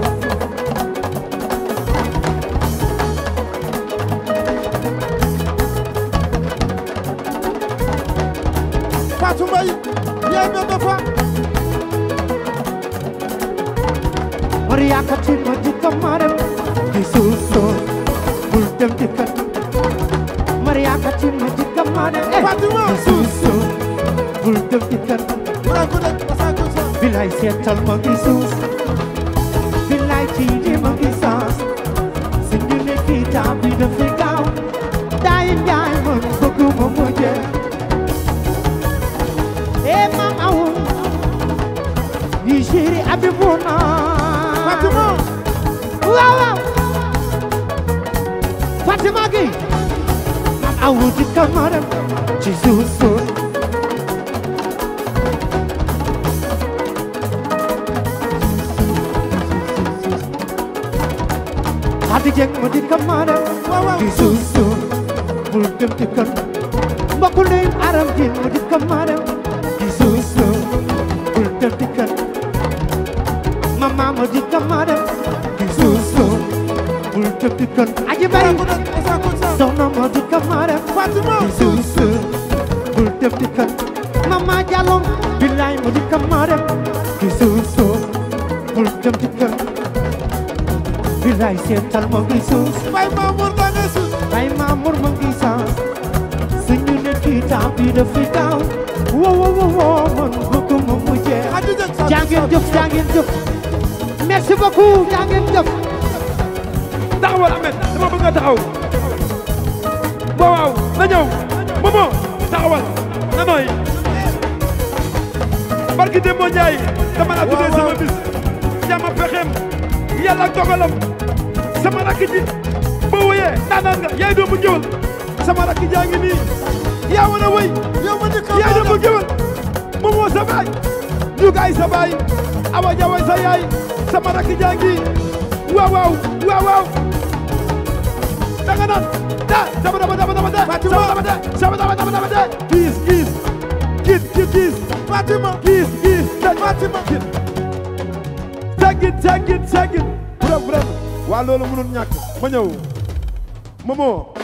Fatou Mbaye yaay bébé fa Maria Katin mo di kamadam ci suuf bul dem di kat Maria Katin mo di kamadam Fatima ci suuf bul dem di kat bilaay seetal ma ngi suuf bilaay ci di ma ngi saas suñu nekki temps bi dafay gaaw Daaya Njaay man bëgguma mu jeex mam awu yi chéri Abibuna Fatima waaw Fatima gi mam awu di kamaram ci suuf Xadi Jeng mo di kamaram ci suuf bul dem ci kër mbokk ndeyum aram ji mo di kamaram ci suuf bul dem ci kër mama ma di kamara di susu bul tëb di kër aji bari soxna ma di kamara Fatima di susu bul tëb di kër mama Jallo billaay ma di kamara di susu bul tëb di kër billaay seetal ma ngi suus Bay Mamour da ngay suus Bay Mamour ma ngi saas suñu ne kii temps bi dafi gaaw wo man bëgg ma mu jeex jàngeen jëf merci beaucoup jàngeen jëf taxawal Ahmed dama bëgg nga taxaw waaw na ñëw Momo taxawal na nooy barki Demba Ndiaye dama la tuddee sama bis jàmm pexeem yàlla ak dogalam sama rakk ji boo woyee naanaan nga yaay doomu géwël sama rakk jaa ngi nii yaa wana woy yaay doomu géwël Momo sa baay Njugaay sa baay Awa Jaway sa yaay sama rakk jaa ngi waaw danga naan da dama kiis Fatima kiis tagit bravo waa loolu mënul ñàkk ma ñëw Momo